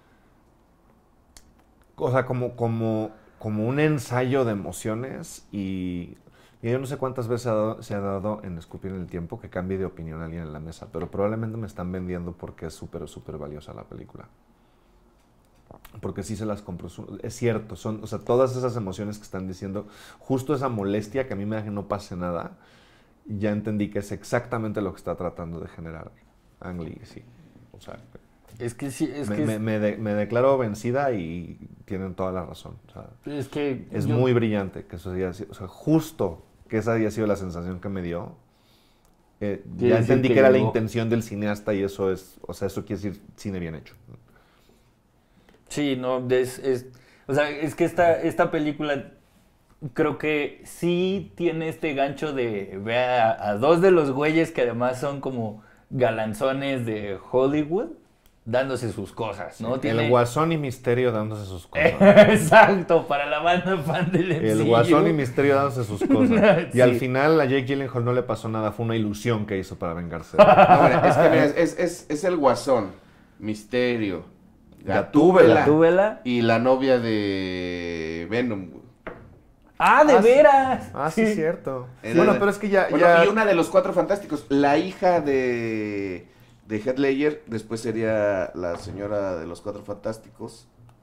como un ensayo de emociones y yo no sé cuántas veces se ha dado en Escupir en el Tiempo que cambie de opinión a alguien en la mesa, pero probablemente me están vendiendo porque es súper, súper valiosa la película. Porque sí se las compro. Es cierto, o sea, todas esas emociones que están diciendo, justo esa molestia que a mí me da que no pase nada, ya entendí que es exactamente lo que está tratando de generar Ang Lee, sí. O sea, Es que sí, Me declaro vencida y tienen toda la razón. O sea, es que es muy brillante que eso haya sido, o sea, justo que esa haya sido la sensación que me dio. Ya entendí que era la intención del cineasta y eso es, o sea, eso quiere decir cine bien hecho. Sí, no, o sea, es que esta película creo que sí tiene este gancho de ver a dos de los güeyes que además son como galanzones de Hollywood dándose sus cosas, ¿no? El Guasón y Misterio dándose sus cosas. Exacto, para la banda fan del MCU. El Guasón y Misterio dándose sus cosas. Y Sí. al final a Jake Gyllenhaal no le pasó nada, fue una ilusión que hizo para vengarse. No, bueno, es que mira, es el Guasón, Misterio, Gatúbela ¿Gatúbela? y la novia de Venom. Güey. ¡Ah, de veras! Ah, sí, cierto. Era Bueno, de- pero es que ya... Bueno, y una de los Cuatro Fantásticos, la hija de Heath Ledger, después sería la señora de los Cuatro Fantásticos.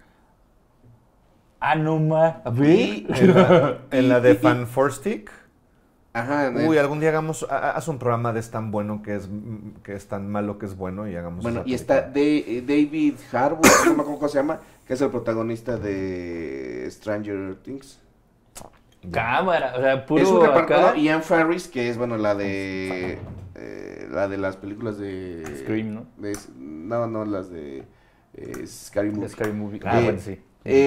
Ah, no más. A ver. Y, En la de Fan Four Stick. ajá, Uy, algún día haz un programa de es tan bueno que es tan malo que es bueno y hagamos bueno, esa y está película. David Harbour, no me acuerdo cómo se llama, que es el protagonista de Stranger Things. Cámara, o sea, Es un puro reparto, acá. Ian Ferris, que es, bueno, la de las películas de... Scream, ¿no? No, las de Scary Movie. Scary Movie. Ah, bueno, sí.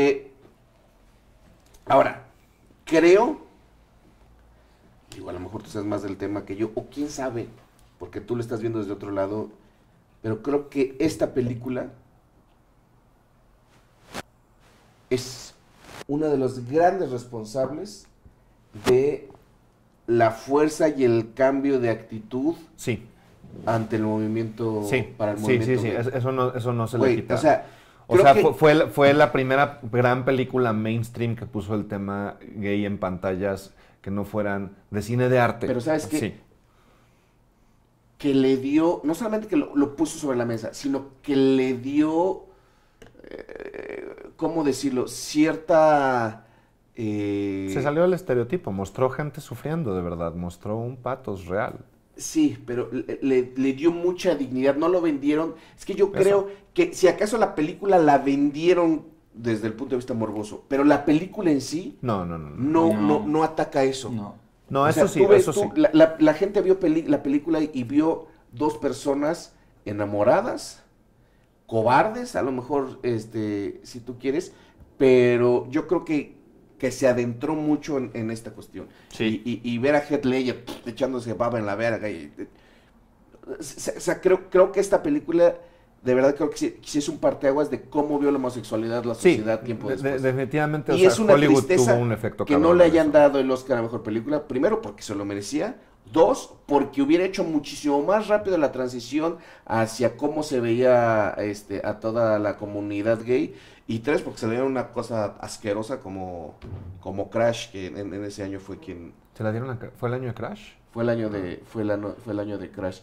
Ahora, creo, digo, a lo mejor tú sabes más del tema que yo, o quién sabe, porque tú lo estás viendo desde otro lado, pero creo que esta película es uno de los grandes responsables de la fuerza y el cambio de actitud Sí, ante el movimiento, sí, para el sí, movimiento sí, gay. eso no se le Güey, quita. o sea, O creo sea, que- fue la primera gran película mainstream que puso el tema gay en pantallas que no fueran de cine de arte. Pero ¿sabes qué? Sí. Que le dio, no solamente que lo puso sobre la mesa, sino que le dio, ¿cómo decirlo? Cierta... Se salió del estereotipo, mostró gente sufriendo de verdad, mostró un pathos real. Sí, pero le dio mucha dignidad, no lo vendieron. Es que yo Eso. creo que si acaso la película la vendieron desde el punto de vista morboso, pero la película en sí No, no, no. No, no ataca eso. No. no O eso sea, sí, tú ves- eso tú- sí. La gente vio la película y vio dos personas enamoradas, cobardes, a lo mejor, si tú quieres, pero yo creo que se adentró mucho en esta cuestión. Sí. Y ver a Heath Ledger echándose baba en la verga. O sea, creo que esta película, de verdad creo que sí es un parteaguas de cómo vio la homosexualidad la Sí, sociedad tiempo después. definitivamente, Y o es sea, una Hollywood tristeza tuvo un efecto que no cabrón le en hayan eso. dado el Oscar a Mejor Película. Primero, porque se lo merecía. Dos, porque hubiera hecho muchísimo más rápido la transición hacia cómo se veía a toda la comunidad gay. Y tres, porque se le dieron una cosa asquerosa como Crash, que en ese año fue quien... ¿Se la dieron ¿Fue el año de Crash? Fue el año fue el año de Crash.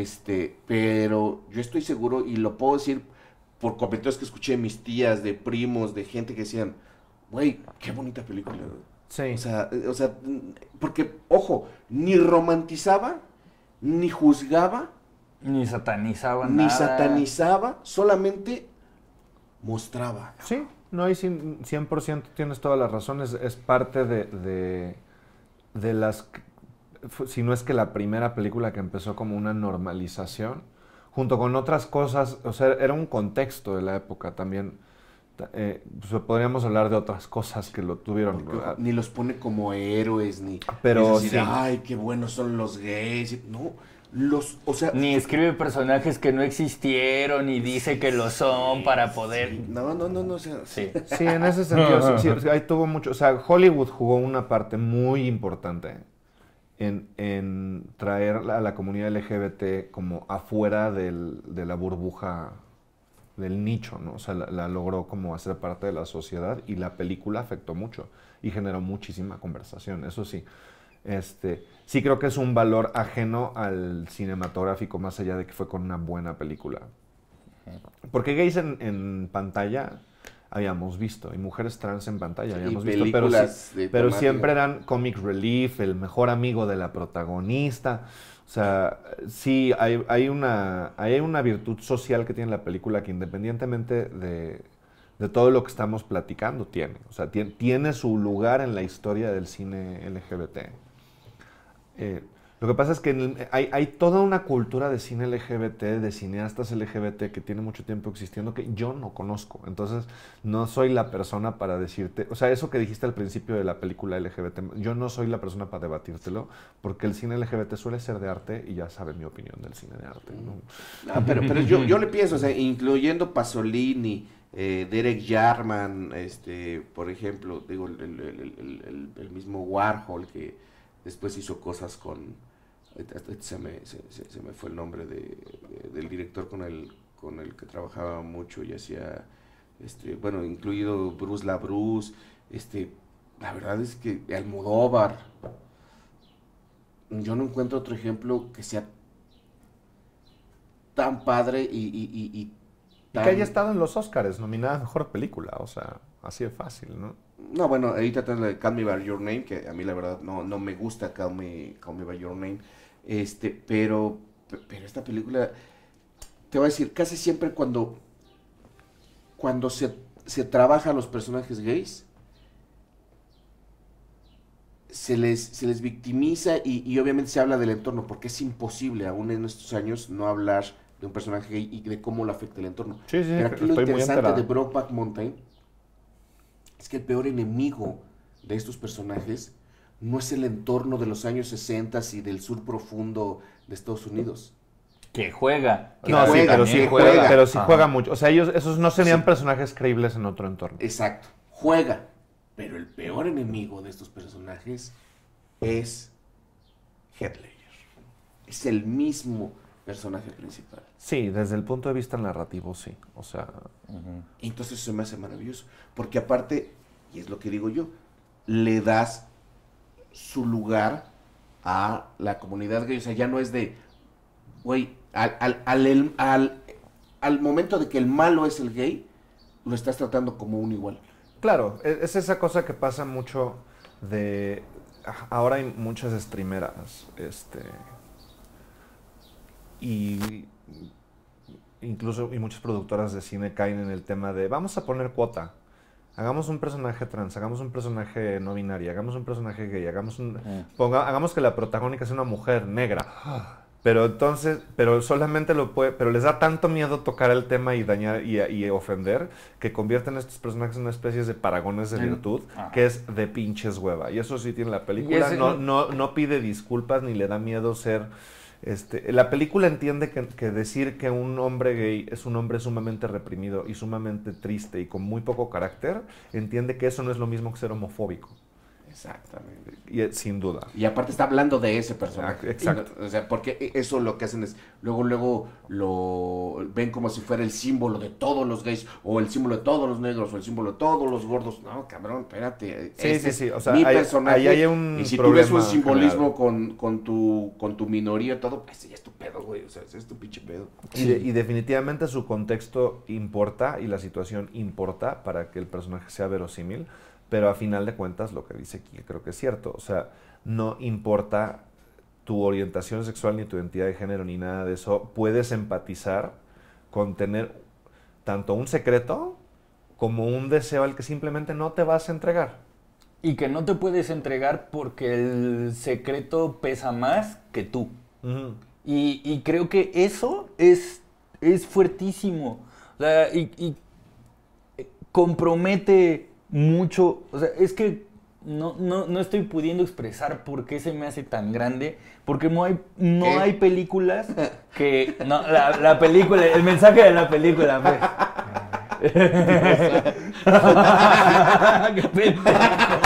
Pero yo estoy seguro, y lo puedo decir por comentarios que escuché de mis tías, de primos, de gente que decían, güey, qué bonita película. Sí. O sea, porque, ojo, ni romantizaba, ni juzgaba, Ni satanizaban ni nada. satanizaba, solamente mostraba. Sí, no hay 100% tienes todas las razones. Es parte de las, si no es que la primera película que empezó como una normalización, junto con otras cosas, o sea, era un contexto de la época también. Pues podríamos hablar de otras cosas que lo tuvieron. Ni los pone como héroes, ni... Pero ni es así de, sí. ay, qué buenos son los gays. No, o sea... Ni escribe personajes que no existieron y dice que lo son para poder... No, o sea... Sí. Sí, en ese sentido, sí, ahí tuvo mucho. O sea, Hollywood jugó una parte muy importante en traer a la comunidad LGBT como afuera de la burbuja del nicho, ¿no? O sea, la logró como hacer parte de la sociedad y la película afectó mucho y generó muchísima conversación, eso sí. Sí creo que es un valor ajeno al cinematográfico, más allá de que fue con una buena película. Porque gays en pantalla habíamos visto, y mujeres trans en pantalla habíamos Y visto, películas de pero temática. siempre eran comic relief, el mejor amigo de la protagonista. O sea, sí, hay una virtud social que tiene la película que independientemente de todo lo que estamos platicando tiene. O sea, tiene su lugar en la historia del cine LGBT. Lo que pasa es que hay toda una cultura de cine LGBT, de cineastas LGBT que tiene mucho tiempo existiendo que yo no conozco. Entonces, no soy la persona para decirte... O sea, eso que dijiste al principio de la película LGBT, yo no soy la persona para debatírtelo, porque el cine LGBT suele ser de arte y ya saben mi opinión del cine de arte, ¿no? No, pero yo le pienso, o sea, incluyendo Pasolini, Derek Jarman, por ejemplo, digo, el mismo Warhol que después hizo cosas con... Se me fue el nombre del director con el que trabajaba mucho y hacía, bueno, incluido Bruce LaBruce, la verdad es que Almodóvar, yo no encuentro otro ejemplo que sea tan padre y Y que haya estado en los Oscars, nominada a Mejor Película, o sea, así de fácil, ¿no? No, bueno, ahorita está la de Call Me By Your Name, que a mí la verdad no me gusta Call Me By Your Name, pero esta película, te voy a decir, casi siempre cuando se trabaja a los personajes gays, se les victimiza y obviamente se habla del entorno, porque es imposible aún en estos años no hablar de un personaje gay y de cómo lo afecta el entorno. Sí, sí, pero aquí lo estoy muy interesante enterado. de Brokeback Mountain es que el peor enemigo de estos personajes no es el entorno de los años 60 y del sur profundo de Estados Unidos. Que juega. Que No, sí, juega, pero que sí juega. juega, pero sí Ajá. juega mucho. O sea, esos no serían Sí. personajes creíbles en otro entorno. Exacto, juega. Pero el peor enemigo de estos personajes es Heath Ledger. Es el mismo personaje principal. Sí, desde el punto de vista narrativo, sí. O sea, Entonces eso se me hace maravilloso. Porque aparte, y es lo que digo yo, le das su lugar a la comunidad gay. O sea, ya no es de, güey, al momento de que el malo es el gay, lo estás tratando como un igual. claro, es esa cosa que pasa mucho de... Ahora hay muchas streameras, y incluso y muchas productoras de cine caen en el tema de vamos a poner cuota, hagamos un personaje trans, hagamos un personaje no binario, hagamos un personaje gay, hagamos que la protagónica sea una mujer negra. Pero solamente pero les da tanto miedo tocar el tema y dañar y ofender que convierten a estos personajes en una especie de paragones de virtud que es de pinches hueva. Y eso sí tiene la película. No pide disculpas ni le da miedo ser... la película entiende que decir que un hombre gay es un hombre sumamente reprimido y sumamente triste y con muy poco carácter, entiende que eso no es lo mismo que ser homofóbico. Exactamente. Y, sin duda. Y aparte está hablando de ese personaje. Exacto. O sea, porque eso lo que hacen es, luego lo ven como si fuera el símbolo de todos los gays, o el símbolo de todos los negros, o el símbolo de todos los gordos. No, cabrón, espérate. Sí. O sea, mi personaje. ahí hay un y si tú ves un problema simbolismo con tu minoría, todo, ese ya es tu pedo, güey. O sea, ese es tu pinche pedo. Y definitivamente su contexto importa y la situación importa para que el personaje sea verosímil, pero a final de cuentas lo que dice aquí creo que es cierto. O sea, no importa tu orientación sexual ni tu identidad de género ni nada de eso, puedes empatizar con tener tanto un secreto como un deseo al que simplemente no te vas a entregar. Y que no te puedes entregar porque el secreto pesa más que tú. Uh-huh. Y creo que eso es fuertísimo. O sea, y compromete mucho. O sea, es que no estoy pudiendo expresar por qué se me hace tan grande. Porque no hay películas que... No, la película, el mensaje de la película, pues. ¡Qué pendejo!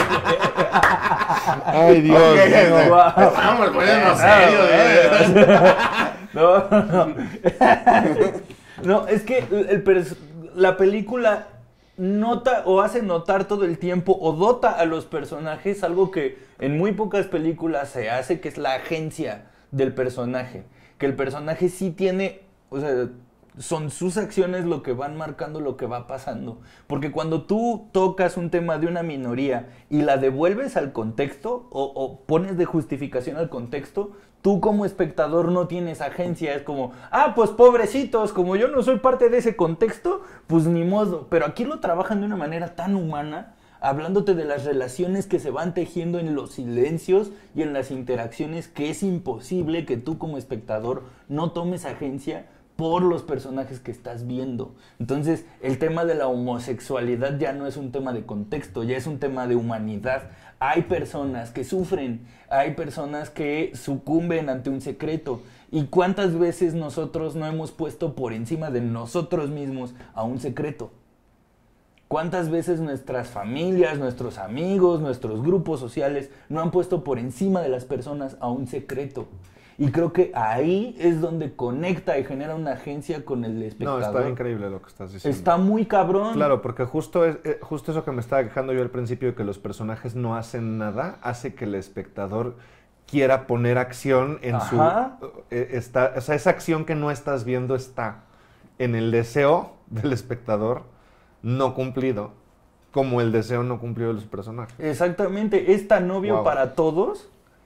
Ay, Dios mío. Vamos, poniéndonos serios, No. No, es que la película nota o hace notar todo el tiempo o dota a los personajes algo que en muy pocas películas se hace, que es la agencia del personaje. Que el personaje sí tiene, o sea, son sus acciones lo que van marcando lo que va pasando. Porque cuando tú tocas un tema de una minoría y la devuelves al contexto o pones de justificación al contexto, tú como espectador no tienes agencia. Es como, pues pobrecitos, como yo no soy parte de ese contexto, pues ni modo. Pero aquí lo trabajan de una manera tan humana, hablándote de las relaciones que se van tejiendo en los silencios y en las interacciones, que es imposible que tú como espectador no tomes agencia por los personajes que estás viendo. Entonces, el tema de la homosexualidad ya no es un tema de contexto, ya es un tema de humanidad. Hay personas que sufren, hay personas que sucumben ante un secreto. ¿Y cuántas veces nosotros no hemos puesto por encima de nosotros mismos a un secreto? ¿Cuántas veces nuestras familias, nuestros amigos, nuestros grupos sociales no han puesto por encima de las personas a un secreto? Y creo que ahí es donde conecta y genera una agencia con el espectador. No, está increíble lo que estás diciendo. Está muy cabrón. Claro, porque justo eso que me estaba quejando yo al principio, de que los personajes no hacen nada, hace que el espectador quiera poner acción en Ajá. o sea, esa acción que no estás viendo está en el deseo del espectador no cumplido, como el deseo no cumplido de los personajes. Exactamente, es tan obvio Wow. para todos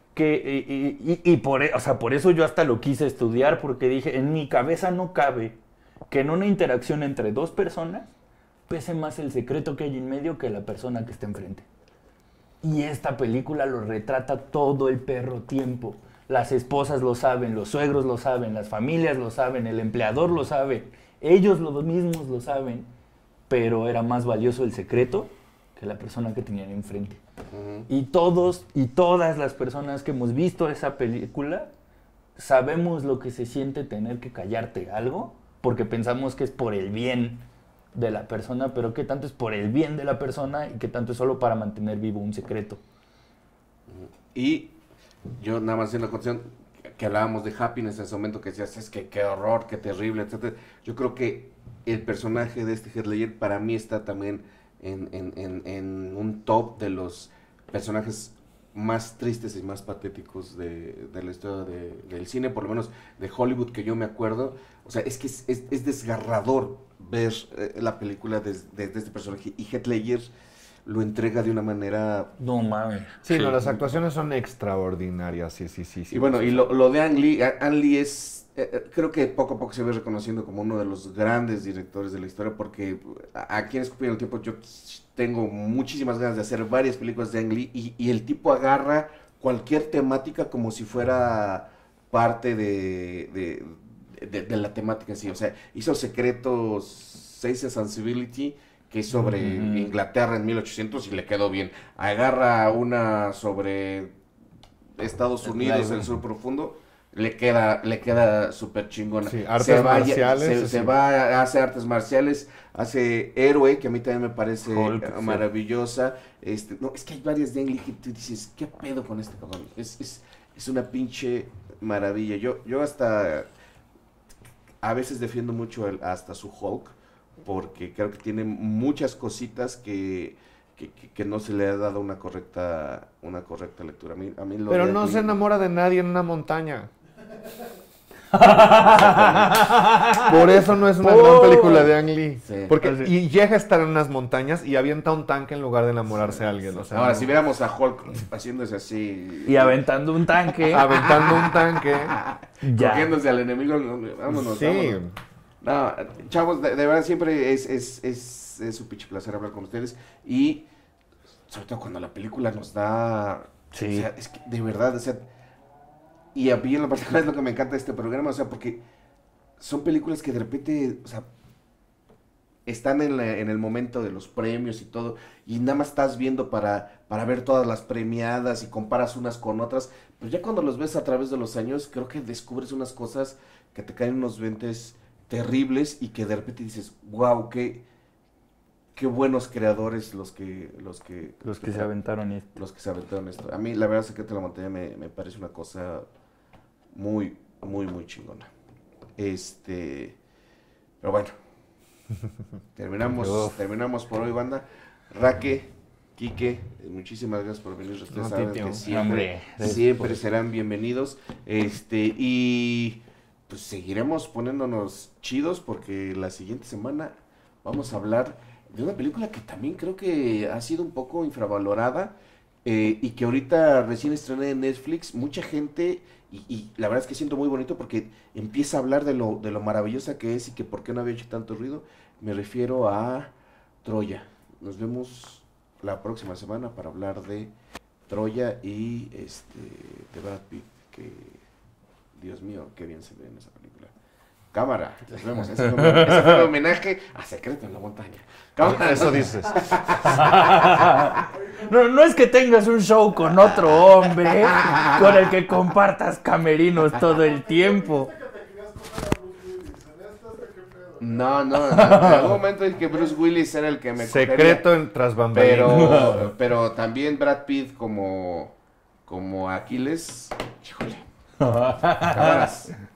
que por eso yo hasta lo quise estudiar, porque dije, en mi cabeza no cabe que en una interacción entre dos personas pese más el secreto que hay en medio que la persona que está enfrente. Y esta película lo retrata todo el perro tiempo. Las esposas lo saben, los suegros lo saben, las familias lo saben, el empleador lo sabe, ellos los mismos lo saben, pero era más valioso el secreto que la persona que tenían enfrente. Y todos y todas las personas que hemos visto esa película sabemos lo que se siente tener que callarte algo, porque pensamos que es por el bien de la persona, pero qué tanto es por el bien de la persona y qué tanto es solo para mantener vivo un secreto. Y yo nada más haciendo la cuestión que hablábamos de Happiness en ese momento, que decías, es que qué horror, qué terrible, etc. Yo creo que el personaje de este Heath Ledger para mí está también en un top de los personajes más tristes y más patéticos de la historia del cine, por lo menos de Hollywood, que yo me acuerdo. O sea, es que es desgarrador ver la película de este personaje, y Heath Ledger lo entrega de una manera... No mames. Sí, no, las actuaciones son extraordinarias, sí. Y bueno, y lo de Ang Lee es, creo que poco a poco se ve reconociendo como uno de los grandes directores de la historia, porque aquí en Escupir el Tiempo yo tengo muchísimas ganas de hacer varias películas de Ang Lee, y el tipo agarra cualquier temática como si fuera parte de la temática en sí. O sea, hizo Secretos, Sense and Sensibility, que es sobre Inglaterra en 1800 y le quedó bien. Agarra una sobre Estados Unidos, el sur profundo, le queda súper chingona. Sí, artes marciales. Se va, hace artes marciales, hace Héroe, que a mí también me parece Hulk, maravillosa. No, es que hay varias de Ang Lee que tú dices, ¿qué pedo con este cabrón? Es una pinche maravilla. Yo hasta a veces defiendo mucho hasta su Hulk, porque creo que tiene muchas cositas que no se le ha dado una correcta lectura. A mí lo Pero de no Ang se Lee- enamora de nadie en una montaña. Por eso no es una gran película de Ang Lee. Sí. Porque, y llega a estar en unas montañas y avienta un tanque en lugar de enamorarse a alguien. O sea, Ahora, no. si viéramos a Hulk haciéndose así, Y aventando un tanque. Aventando un tanque. Ya. cogiéndose al enemigo, vámonos, Sí. vámonos. No, chavos, de verdad siempre es un pinche placer hablar con ustedes, y sobre todo cuando la película nos da... Sí. O sea, es que de verdad, o sea, y a mí en lo particular es lo que me encanta de este programa, o sea, porque son películas que de repente, o sea, están en el momento de los premios y todo, y nada más estás viendo para ver todas las premiadas y comparas unas con otras, pero ya cuando los ves a través de los años, creo que descubres unas cosas que te caen unos 20 terribles, y que de repente dices, wow, qué buenos creadores los que se aventaron esto. los que se aventaron esto. A mí, la verdad, Secreto de la Montaña me parece una cosa muy, muy, muy chingona. Pero bueno, terminamos por hoy, banda. Raque, Quique, muchísimas gracias por venir. Ustedes No, saben Titio. que siempre Hombre, serán bienvenidos. Y pues seguiremos poniéndonos chidos porque la siguiente semana vamos a hablar de una película que también creo que ha sido un poco infravalorada y que ahorita recién estrené en Netflix. Mucha gente, y la verdad es que siento muy bonito porque empieza a hablar de lo maravillosa que es y que por qué no había hecho tanto ruido. Me refiero a Troya. Nos vemos la próxima semana para hablar de Troya y de Brad Pitt, que Dios mío, qué bien se ve en esa película. Cámara, nos vemos. Ese fue un homenaje a Secreto en la Montaña. Cámara, Eso dices. No es que tengas un show con otro hombre con el que compartas camerinos todo el tiempo. No, en algún momento es que Bruce Willis era el que me Secreto en tras bambalinas. pero también Brad Pitt como Aquiles. Híjole. Cámaras.